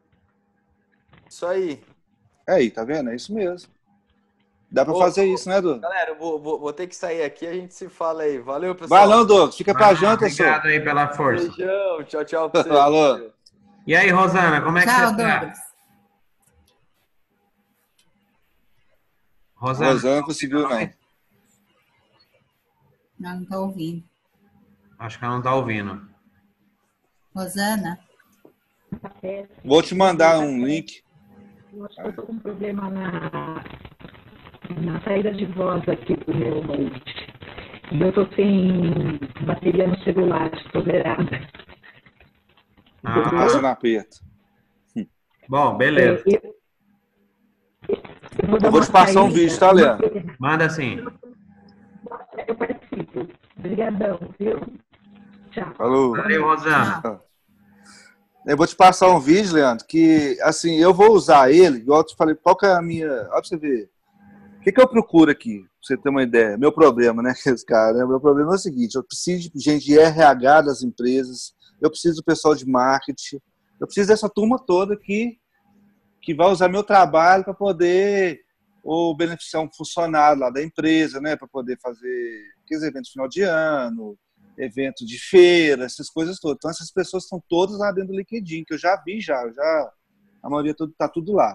Isso aí. É aí, tá vendo? É isso mesmo. Dá para fazer ô, isso, né, Douglas? Galera, eu vou, vou, vou ter que sair aqui, a gente se fala aí. Valeu, pessoal. Vai não, Douglas. Fica pra ah, janta, Obrigado só. aí pela força. Beijão, tchau, tchau pra você. Falou. E aí, Rosana, como é que Tchau, você tá? Douglas. Rosana, Rosana não conseguiu, não. Não, não estou ouvindo. Acho que ela não tá ouvindo. Rosana? Vou te mandar um link. Eu acho que eu estou com um problema na, na saída de voz aqui do meu note. E eu estou sem bateria no celular, estou zerada. Ah, tô passando aperto. Bom, beleza. É, eu, eu vou, eu vou te passar um vídeo, tá, Leandro? Manda sim. Eu participo. Obrigadão, viu? Tchau. Falou. Valeu, Rosana. Tchau. Eu vou te passar um vídeo, Leandro, que, assim, eu vou usar ele, igual eu te falei, qual que é a minha... Olha pra você ver. O que, que eu procuro aqui, pra você ter uma ideia? Meu problema, né, esse cara, né? Meu problema é o seguinte, eu preciso de gente de R H das empresas, eu preciso do pessoal de marketing, eu preciso dessa turma toda aqui que vai usar meu trabalho para poder ou beneficiar um funcionário lá da empresa, né, para poder fazer aqueles eventos de final de ano, eventos de feira, essas coisas todas. Então, essas pessoas estão todas lá dentro do LinkedIn, que eu já vi já, eu já a maioria está tudo lá.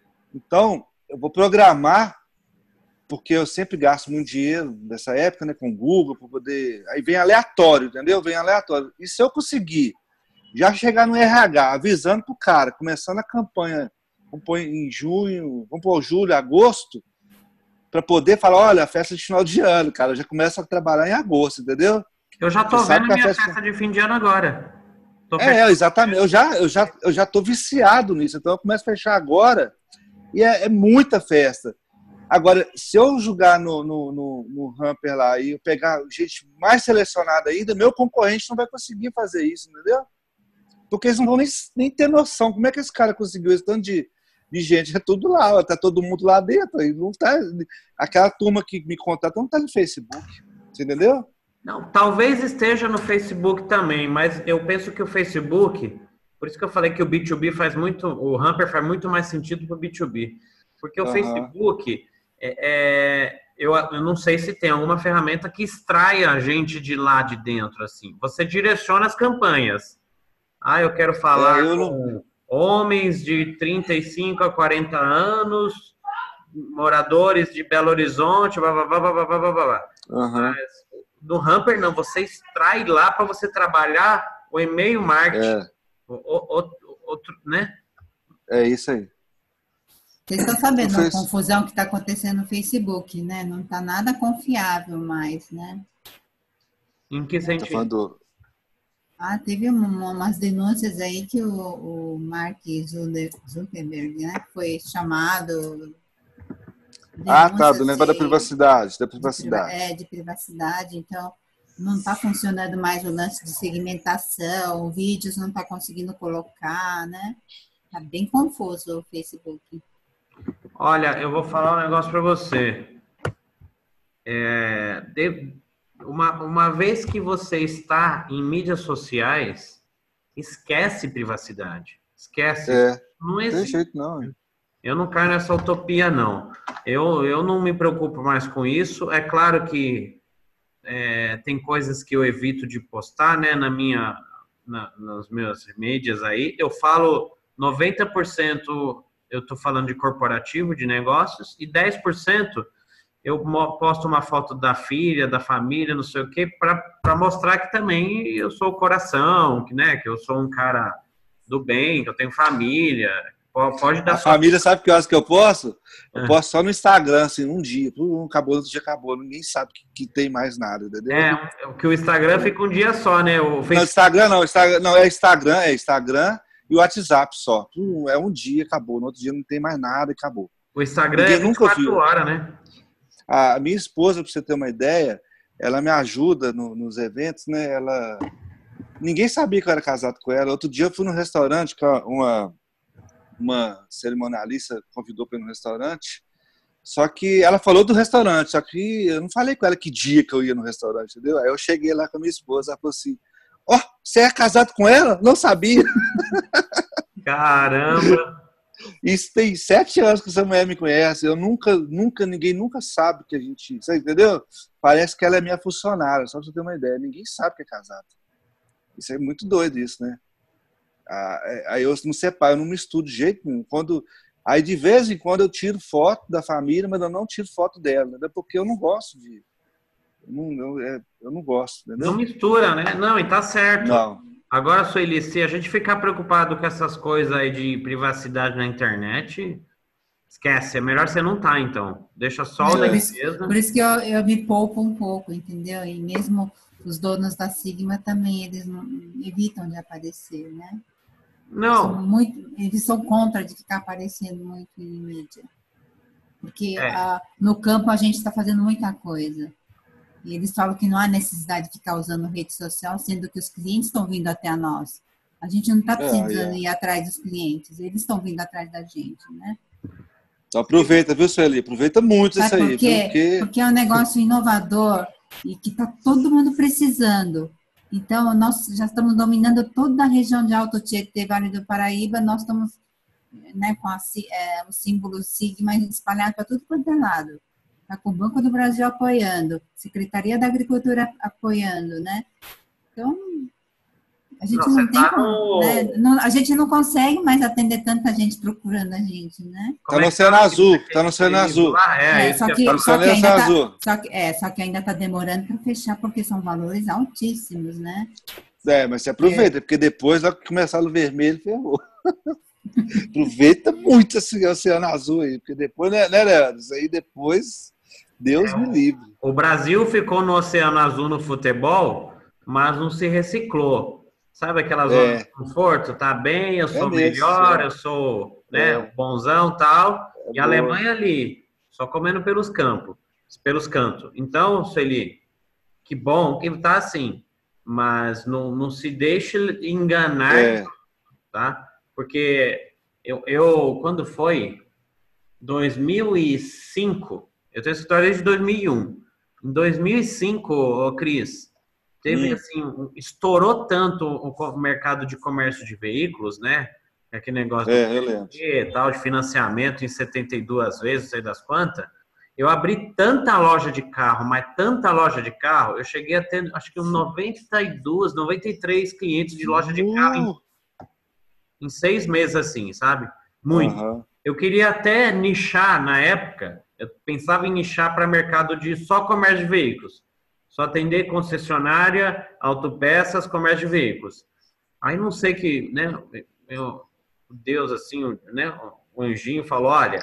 Então, eu vou programar, porque eu sempre gasto muito dinheiro nessa época, né, com o Google, para poder... Aí vem aleatório, entendeu? Vem aleatório. E se eu conseguir já chegar no R H, avisando pro cara, começando a campanha, vamos pôr em junho, vamos pôr julho, agosto, para poder falar, olha, a festa de final de ano, cara, eu já começo a trabalhar em agosto, entendeu? Eu já tô Você sabe vendo que a minha festa- festa de fim de ano agora. Tô É, é, exatamente. Eu já, eu, já, eu já tô viciado nisso, então eu começo a fechar agora e é, é muita festa. Agora, se eu jogar no, no, no, no Hamper lá e eu pegar gente mais selecionada ainda, meu concorrente não vai conseguir fazer isso, entendeu? Porque eles não vão nem, nem ter noção. Como é que esse cara conseguiu esse tanto de, de gente? É tudo lá, ó, tá todo mundo lá dentro. E não tá, aquela turma que me contrata não tá no Facebook, você entendeu? Não, talvez esteja no Facebook também, mas eu penso que o Facebook, por isso que eu falei que o B dois B faz muito, o Hamper faz muito mais sentido para o B dois B, porque o Aham. Facebook, é, é, eu, eu não sei se tem alguma ferramenta que extraia a gente de lá de dentro, assim. Você direciona as campanhas. Ah, eu quero falar É, eu com homens de trinta e cinco a quarenta anos, moradores de Belo Horizonte, blá, blá, blá, blá, blá, blá, blá, blá. Aham. No Hamper, não, você extrai lá para você trabalhar o e-mail marketing, É. o, o, o, outro, né? É isso aí. Vocês estão sabendo Não a fez- confusão que está acontecendo no Facebook, né? Não está nada confiável mais, né? Em que Tá sentido? falando. Ah, teve uma- umas denúncias aí que o, o Mark Zucker- Zuckerberg, né, foi chamado. Ah, tá, do denúncias negócio da de- privacidade, da de priva- privacidade. é, de privacidade, então não está funcionando mais o lance de segmentação, vídeos não está conseguindo colocar, né? Tá bem confuso o Facebook. Olha, eu vou falar um negócio para você. É, de- uma, uma vez que você está em mídias sociais, esquece privacidade. Esquece. É, Não não tem existe. jeito não. Eu não caio nessa utopia, não. Eu, eu não me preocupo mais com isso. É claro que é, tem coisas que eu evito de postar, né, na minha, na, nas minhas mídias aí. Eu falo noventa por cento eu estou falando de corporativo, de negócios, e dez por cento eu mo- posto uma foto da filha, da família, não sei o quê, para mostrar que também eu sou o coração, que, né, que eu sou um cara do bem, que eu tenho família. Po- Pode dar A sua- família sabe que horas que eu posso? Eu É. posto só no Instagram, assim, um dia. Um acabou, outro dia acabou. Ninguém sabe que, que tem mais nada, entendeu? É, que o Instagram fica um dia só, né? O Não, Facebook. Instagram não, Instagram, não, é Instagram, é Instagram e o WhatsApp só. Um, é um dia, acabou. No outro dia não tem mais nada e acabou. O Instagram Ninguém é nunca vinte e quatro viu. horas, né? A minha esposa, para você ter uma ideia, ela me ajuda no- nos eventos, né? Ela... Ninguém sabia que eu era casado com ela. Outro dia eu fui num restaurante, que uma, uma cerimonialista convidou para ir no restaurante, só que ela falou do restaurante, só que eu não falei com ela que dia que eu ia no restaurante, entendeu? Aí eu cheguei lá com a minha esposa, ela falou assim, ó, oh, você é casado com ela? Não sabia. Caramba! Isso tem sete anos que essa mulher me conhece. Eu nunca, nunca, ninguém nunca sabe que a gente. Você entendeu? Parece que ela é minha funcionária, só pra você ter uma ideia. Ninguém sabe que é casado. Isso é muito doido, isso, né? Aí eu não separo, eu não misturo de jeito nenhum. Quando, aí de vez em quando eu tiro foto da família, mas eu não tiro foto dela, né? Porque eu não gosto de. Eu não, eu, é, eu não gosto, entendeu? Não mistura, né? Não, e tá certo. Não. Agora, Sueli, se a gente ficar preocupado com essas coisas aí de privacidade na internet, esquece. É melhor você não tá, então. Deixa só o da Por isso, empresa. por isso que eu, eu me poupo um pouco, entendeu? E mesmo os donos da Sigma também, eles não evitam de aparecer, né? São Não, muito, eles são contra de ficar aparecendo muito em mídia. Porque É. ah, no campo a gente está fazendo muita coisa. E eles falam que não há necessidade de ficar usando rede social, sendo que os clientes estão vindo até a nós. A gente não está precisando é, é. ir atrás dos clientes, eles estão vindo atrás da gente, né? Então aproveita, viu, Sueli? Aproveita muito Sabe isso aí. Por quê? Porque... porque é um negócio inovador e que está todo mundo precisando. Então, nós já estamos dominando toda a região de Alto Tietê, Vale do Paraíba, nós estamos né, com a, é, o símbolo Sigma espalhado para tudo quanto é lado. Está com o Banco do Brasil apoiando, Secretaria da Agricultura apoiando, né? Então, a gente não, não tem tá como, no... né? não, a gente não consegue mais atender tanta gente procurando a gente, né? Está no Oceano Azul, está no Oceano Azul. É, só que, tá só que ainda tá, só que, é, só que ainda está demorando para fechar, porque são valores altíssimos, né? É, mas você aproveita, é. porque depois vai começar no vermelho, ferrou. Aproveita muito esse Oceano Azul aí, porque depois, né, né Leandro? Isso aí depois, Deus é, me livre. O Brasil ficou no Oceano Azul no futebol, mas não se reciclou. Sabe aquela zona é. de conforto? Tá bem, eu sou é melhor, eu sou né, é. bonzão e tal. É e a Alemanha ali, só comendo pelos campos, pelos cantos. Então, Sueli, que bom que tá assim, mas não, não se deixe enganar, é. tá? Porque eu, eu, quando foi dois mil e cinco, eu tenho escritório desde dois mil e um. Em dois mil e cinco, ô Cris, teve, hum. assim, estourou tanto o mercado de comércio de veículos, né? Aquele negócio é, de, tal, de financiamento em setenta e duas vezes, não sei das quantas. Eu abri tanta loja de carro, mas tanta loja de carro, eu cheguei a ter, acho que uns noventa e dois, noventa e três clientes de loja de carro em, em seis meses, assim, sabe? Muito. Uhum. Eu queria até nichar, na época, eu pensava em nichar para mercado de só comércio de veículos. Só atender concessionária, autopeças, comércio de veículos. Aí não sei que, né, meu Deus, assim, né, o anjinho falou, olha,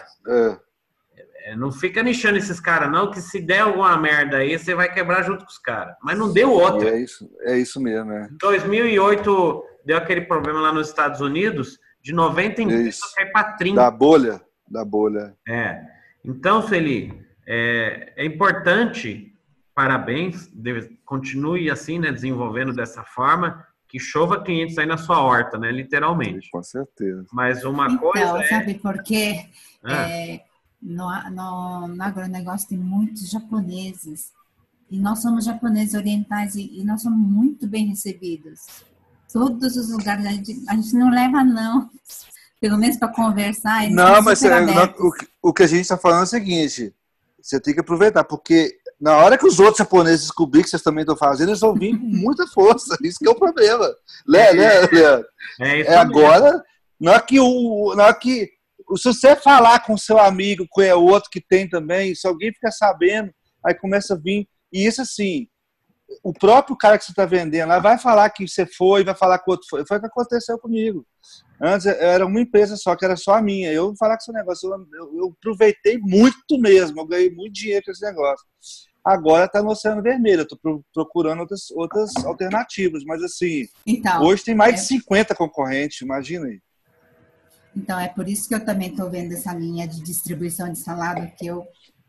é. não fica nichando esses caras não, que se der alguma merda aí, você vai quebrar junto com os caras. Mas não deu outra. É isso, é isso mesmo, né? Em dois mil e oito, deu aquele problema lá nos Estados Unidos, de noventa empresas cair para trinta. Da bolha, da bolha. É. Então, Sueli, é, é importante... Parabéns, deve, continue assim, né, desenvolvendo dessa forma, que chova clientes aí na sua horta, né, literalmente. Com certeza. Mas uma então, coisa é... sabe por quê? Ah. É, no, no, no agronegócio tem muitos japoneses, e nós somos japoneses orientais, e, e nós somos muito bem recebidos. Todos os lugares, a gente, a gente não leva não, pelo menos para conversar. Não, mas é, não, o, o que a gente está falando é o seguinte, você tem que aproveitar, porque na hora que os outros japoneses descobrirem que vocês também estão fazendo, eles vão vir com muita força. Isso que é o problema. Lé, né, Leandro? É, isso é agora, na hora que o. Na hora que, se você falar com seu amigo, com o outro que tem também, se alguém ficar sabendo, aí começa a vir. E isso assim, o próprio cara que você está vendendo lá vai falar que você foi, vai falar que o outro foi. Foi o que aconteceu comigo. Antes era uma empresa só, que era só a minha. Eu vou falar com esse negócio, eu, eu, eu aproveitei muito mesmo, eu ganhei muito dinheiro com esse negócio. Agora está no Oceano Vermelho, eu estou procurando outras, outras alternativas, mas assim, então, hoje tem mais é... de cinquenta concorrentes, imagina aí. Então, é por isso que eu também estou vendo essa linha de distribuição de salada, que eu,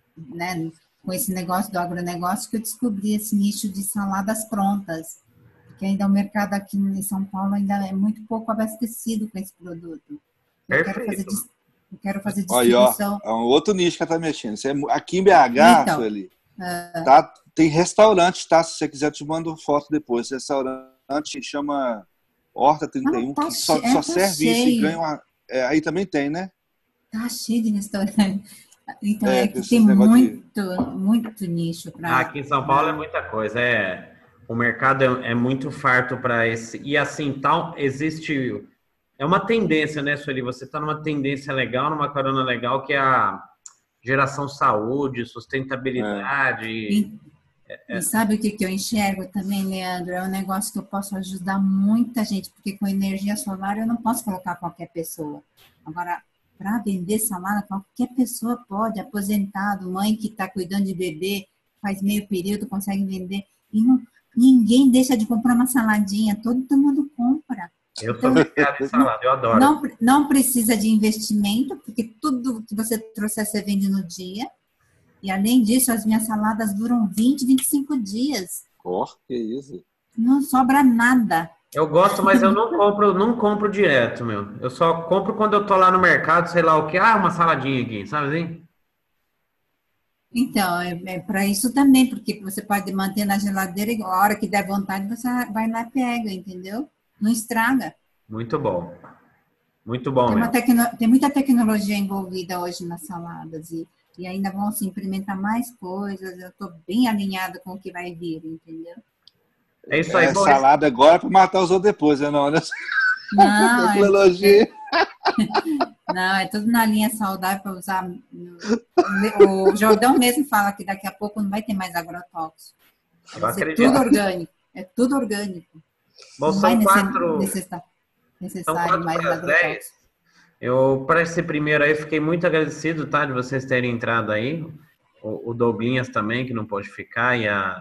né, com esse negócio do agronegócio, que eu descobri esse nicho de saladas prontas, porque ainda o mercado aqui em São Paulo ainda é muito pouco abastecido com esse produto. Eu quero fazer, eu quero fazer distribuição. Aí, ó, é um outro nicho que está mexendo. Você é, aqui em B H, então, Sueli, uh, tá, tem restaurante, tá? Se você quiser, eu te mando foto depois. Esse restaurante chama Horta trinta e um, ah, tá que só, é, só tá serve cheio. Isso e ganha uma... É, aí também tem, né? Tá cheio de restaurante. Então, é, é que tem muito, de... muito nicho para... Aqui em São Paulo é muita coisa. É, o mercado é, é muito farto para esse... E assim, tal, existe... É uma tendência, né, Sueli? Você está numa tendência legal, numa carona legal, que é a geração saúde, sustentabilidade. É. E, é, e sabe o que, que eu enxergo também, Leandro? É um negócio que eu posso ajudar muita gente, porque com energia solar eu não posso colocar qualquer pessoa. Agora, para vender salada, qualquer pessoa pode, aposentado, mãe que está cuidando de bebê, faz meio período, consegue vender. E não, ninguém deixa de comprar uma saladinha, todo mundo compra. Eu sou viciado em salada, eu adoro. Não, não precisa de investimento, porque tudo que você trouxer, você vende no dia. E além disso, as minhas saladas duram vinte, vinte e cinco dias. Ó, que isso. Não sobra nada. Eu gosto, mas eu não compro, não compro direto, meu. Eu só compro quando eu tô lá no mercado, sei lá o que. Ah, uma saladinha aqui, sabe assim? Então, é, é para isso também, porque você pode manter na geladeira e a hora que der vontade, você vai lá e pega, entendeu? Não estraga. Muito bom. Muito bom, Tem, uma meu. tecno, tem muita tecnologia envolvida hoje nas saladas e, e ainda vão se implementar mais coisas. Eu estou bem alinhada com o que vai vir, entendeu? É isso aí, É, bom. salada agora para matar os outros depois, né? Não, né? Não, é, Tecnologia. não, é tudo na linha saudável para usar. O Jordão mesmo fala que daqui a pouco não vai ter mais agrotóxico. Eu Vai ser acredito. tudo orgânico. É tudo orgânico. Bom, Não são vai quatro, necessário, são necessário quatro mais para as agrotóxico. dez. Eu, para esse primeiro aí, fiquei muito agradecido, tá, de vocês terem entrado aí. O, o Douglinhas também, que não pôde ficar, e a,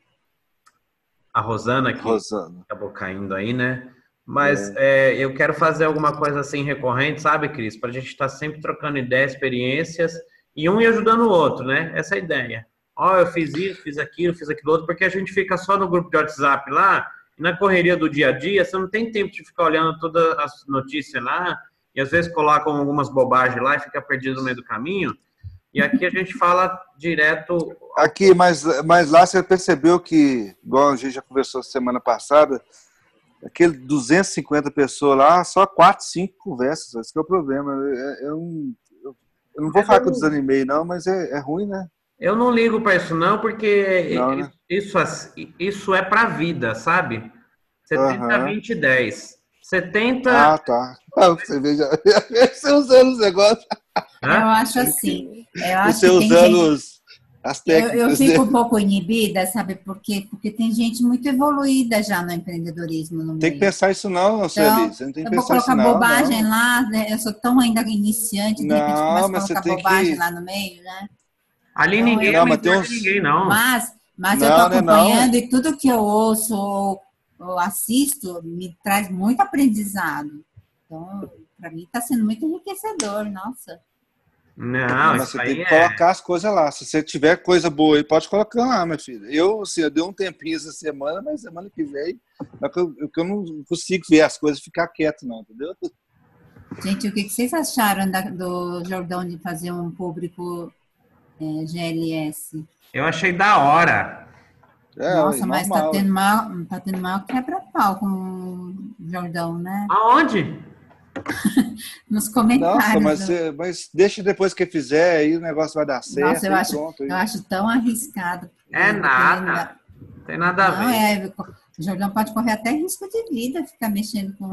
a Rosana, que Rosana. acabou caindo aí, né? Mas é. É, eu quero fazer alguma coisa assim recorrente, sabe, Cris? Para a gente estar sempre trocando ideias, experiências, e um ir ajudando o outro, né? Essa é a ideia. Ó, oh, eu fiz isso, fiz aquilo, fiz aquilo outro, porque a gente fica só no grupo de WhatsApp lá, e na correria do dia a dia, você não tem tempo de ficar olhando todas as notícias lá, e às vezes colocam algumas bobagens lá e fica perdido no meio do caminho. E aqui a gente fala direto... Aqui, mas, mas lá você percebeu que, igual a gente já conversou semana passada, aquele duzentas e cinquenta pessoas lá, só quatro, cinco conversas. Esse que é o problema. Eu, eu, eu não vou falar que eu desanimei, não, mas é, é ruim, né? Eu não ligo para isso, não, porque não, né? isso, isso é para a vida, sabe? setenta, vinte, dez. setenta... Ah, tá. Você veja, você usando os negócios. Eu acho assim. Eu acho você que tem usando gente... os, as técnicas. Eu, eu fico dele. um pouco inibida, sabe por quê? Porque tem gente muito evoluída já no empreendedorismo no meio. Tem que pensar isso não, Sueli. Então, Você não tem que eu vou pensar colocar isso não. bobagem não. lá, né? Eu sou tão ainda iniciante, de não, repente começo a mas colocar você tem bobagem que... lá no meio, né? Ali Então, ninguém eu... não, mas tem uns... ninguém, não. Mas, mas não, eu tô não, acompanhando não. E tudo que eu ouço ou, ou assisto me traz muito aprendizado. Então, para mim está sendo muito enriquecedor, nossa. Não, não mas você tem que é... colocar as coisas lá. Se você tiver coisa boa aí, pode colocar lá, minha filha. Eu, assim, eu dei um tempinho essa semana, mas semana que vem, eu, eu não consigo ver as coisas e ficar quieto, não, entendeu? Gente, o que vocês acharam da, do Jordão de fazer um público é, G L S? Eu achei da hora. É, nossa, ué, mas normal. tá tendo maior, tá tendo maior quebra-pau com o Jordão, né? Aonde? Nos comentários. Nossa, mas, do... mas deixa depois que fizer, aí o negócio vai dar certo. Nossa, eu, acho, pronto, eu acho tão arriscado. É nada. Da... Tem nada a Não, ver. É, o Jordão pode correr até risco de vida ficar mexendo com...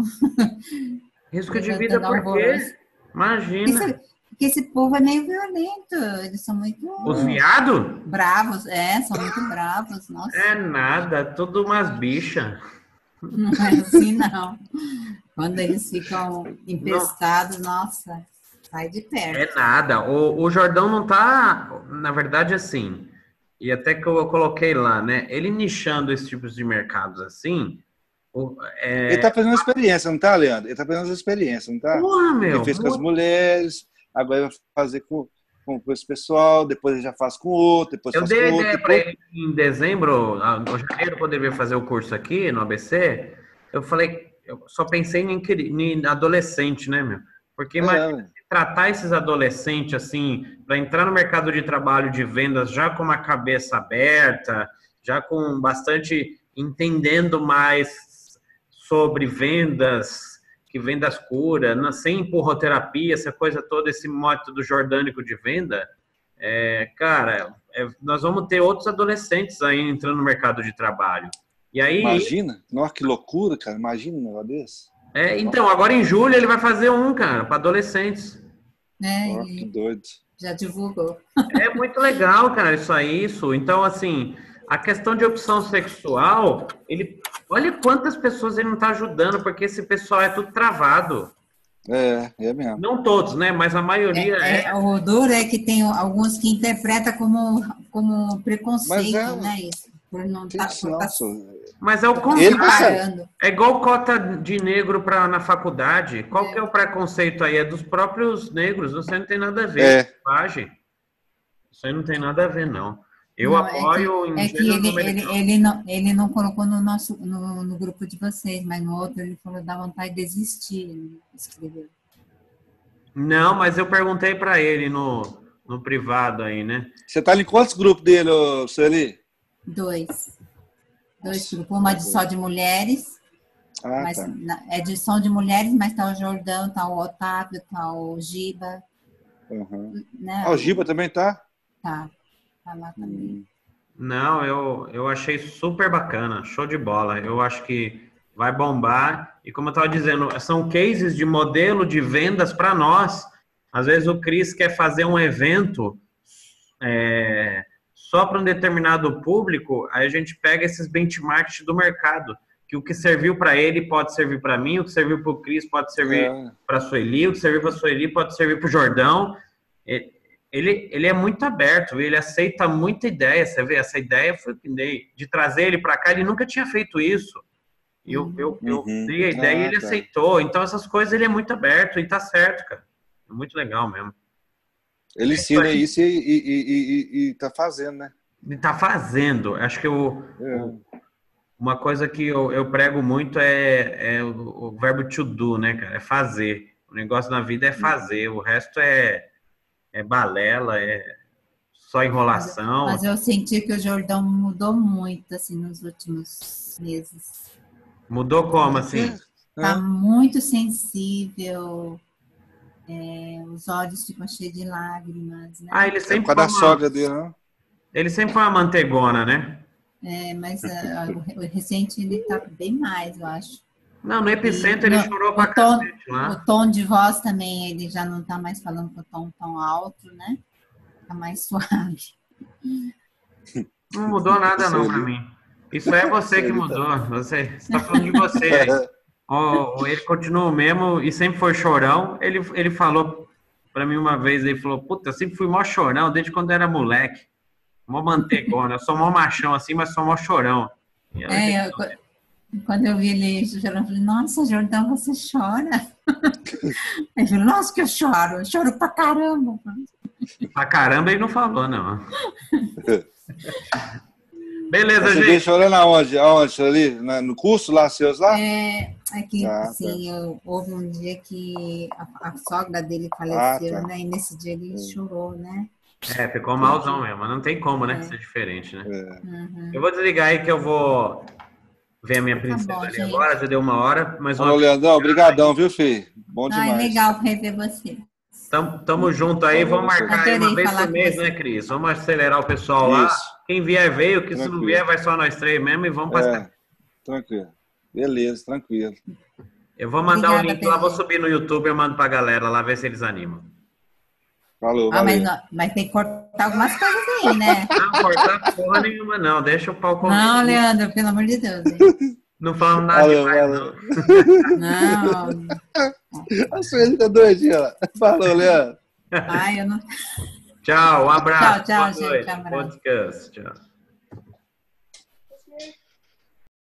Risco de vida por quê? Imagina. Esse, porque esse povo é meio violento. Eles são muito... Os viados? Bravos, é, são muito bravos. Nossa. É nada, tudo umas bichas. Não é assim, não. Quando eles ficam empestados, não. Nossa, sai de perto. É nada. O, o Jordão não tá, na verdade, assim, e até que eu coloquei lá, né? Ele nichando esses tipos de mercados assim. O, é... Ele tá fazendo experiência, não tá, Leandro? Ele tá fazendo experiência, não tá? Porra, meu. Ele fez com as mulheres, agora ele vai fazer com, com, com esse pessoal, depois ele já faz com outro, depois eu faz dei com ideia outro. Para depois... ele em dezembro, no janeiro, quando ele veio fazer o curso aqui no A B C, eu falei, eu só pensei em, em adolescente, né, meu? Porque imagina é. tratar esses adolescentes assim, para entrar no mercado de trabalho de vendas já com uma cabeça aberta, já com bastante entendendo mais sobre vendas, que vendas cura, sem empurroterapia, essa coisa toda, esse método jordânico de venda, é, cara, é, nós vamos ter outros adolescentes aí entrando no mercado de trabalho. E aí, imagina? Nossa, que loucura, cara. Imagina um negócio desse. É, então, agora em julho ele vai fazer um, cara, para adolescentes. É, oh, que doido. Já divulgou. É muito legal, cara, isso aí, isso. Então, assim, a questão de opção sexual, ele, olha quantas pessoas ele não está ajudando, porque esse pessoal é tudo travado. É, é mesmo. Não todos, né? Mas a maioria é. é. é o duro é que tem alguns que interpretam como, como preconceito, é, né? Isso. Por não tá, isso, por tá... Mas é o contrário. É igual cota de negro pra, na faculdade. Qual é. que é o preconceito aí? É dos próprios negros. Você não tem nada a ver é. com a Isso aí não tem nada a ver, não. Eu Não, apoio é que, é que engenheiros ele, ele, americanos. ele, não, ele não colocou no nosso no, no grupo de vocês, mas no outro ele falou dá vontade de desistir, ele escreveu. Não, mas eu perguntei para ele no, no privado aí, né? Você tá em quantos grupos dele, ô, Sueli? Dois. Dois grupos, uma de só de mulheres, Ah, mas tá. na- é de só de mulheres, mas tá o Jordão, tá o Otávio, tá o Giba, Uhum. né? Ah, o Giba também tá? Tá, tá lá também. Não, eu, eu achei super bacana, show de bola. Eu acho que vai bombar. E como eu estava dizendo, são cases de modelo de vendas para nós. Às vezes o Cris quer fazer um evento é, só para um determinado público, aí a gente pega esses benchmarks do mercado, que o que serviu para ele pode servir para mim, o que serviu para o Cris pode servir É. para a Sueli, o que serviu para a Sueli pode servir para o Jordão. Ele, ele é muito aberto, ele aceita muita ideia. Você vê, essa ideia foi que dei, de trazer ele para cá, ele nunca tinha feito isso. E eu, eu, eu Uhum. dei a ideia e Ah, ele tá. aceitou. Então, essas coisas ele é muito aberto e tá certo, cara. É muito legal mesmo. Ele ensina isso e, e, e, e, e tá fazendo, né? Ele tá fazendo. Acho que o, É. o- uma coisa que eu, eu prego muito é, é o, o verbo to do, né, cara? É fazer. O negócio na vida é fazer. O resto é, é balela, é só enrolação. Mas eu senti que o Jordão mudou muito, assim, nos últimos meses. Mudou como, assim? Tá Ah, muito sensível, é, os olhos ficam cheios de lágrimas, né? Ah, ele é por sempre causa da foi uma, sogra dele, né? ele sempre foi uma mantegona, né? É, mas ah, o, o recente ele tá bem mais, eu acho. Não, no E Epicentro ele no- chorou pra o, tom, cacete lá. o tom de voz também, ele já não tá mais falando com o tom tão alto, né? Tá mais suave. Não mudou nada não pra Sueli. mim. Isso é você que Sueli tá- mudou. Você está falando de você aí. Ó, ele continua o mesmo e sempre foi chorão. Ele, ele falou pra mim uma vez, ele falou, puta, eu sempre fui mó chorão desde quando eu era moleque. Mó mantegona. Eu sou mó machão assim, mas sou mó chorão. E eu- É, eu- quando eu vi ele chorando, eu falei, nossa, Jordão, você chora? Ele falou, nossa, que eu choro, eu choro pra caramba. Pra caramba ele não falou, não. Beleza, Você gente. veio chorando aonde? Aonde, ali? Na- No curso lá, seus lá? É, é que, Ah, assim, eu- houve um dia que a, a sogra dele faleceu, Ah, tá. né? E nesse dia ele chorou, né? É, ficou malzão mesmo. Não tem como, né? É. Ser diferente, né? É. Uhum. Eu vou desligar aí que eu vou ver a minha princesa bom, ali gente. agora. Já deu uma hora. Mas Ô, Leandrão, obrigadão, viu, filho? Bom Ah, é demais. legal rever você. Tamo, tamo junto aí. Vamos marcar aí uma Adorei vez falar por com mês, você. né, Cris? Vamos acelerar o pessoal lá. Isso. Quem vier, veio. Que se não Tranquilo. vier, vai só nós três mesmo. E vamos passar. É, tranquilo. Beleza, tranquilo. Eu vou mandar Obrigada, o link lá, vou Pedro. subir no YouTube. Eu mando pra galera lá, ver se eles animam. Falou, Ah, mas, valeu. não- mas tem que cortar algumas coisas aí, né? Não, cortar porra nenhuma, não. Deixa o pau comigo. Não, Leandro, pelo amor de Deus. hein? Não falamos nada Valeu, demais, valeu. não. Não. A Sueli tá doidinha lá. Falou, Leandro. Ai, eu não. Tchau, um abraço. Tchau, tchau, Boa gente, noite. um abraço. Bom descanso. Tchau.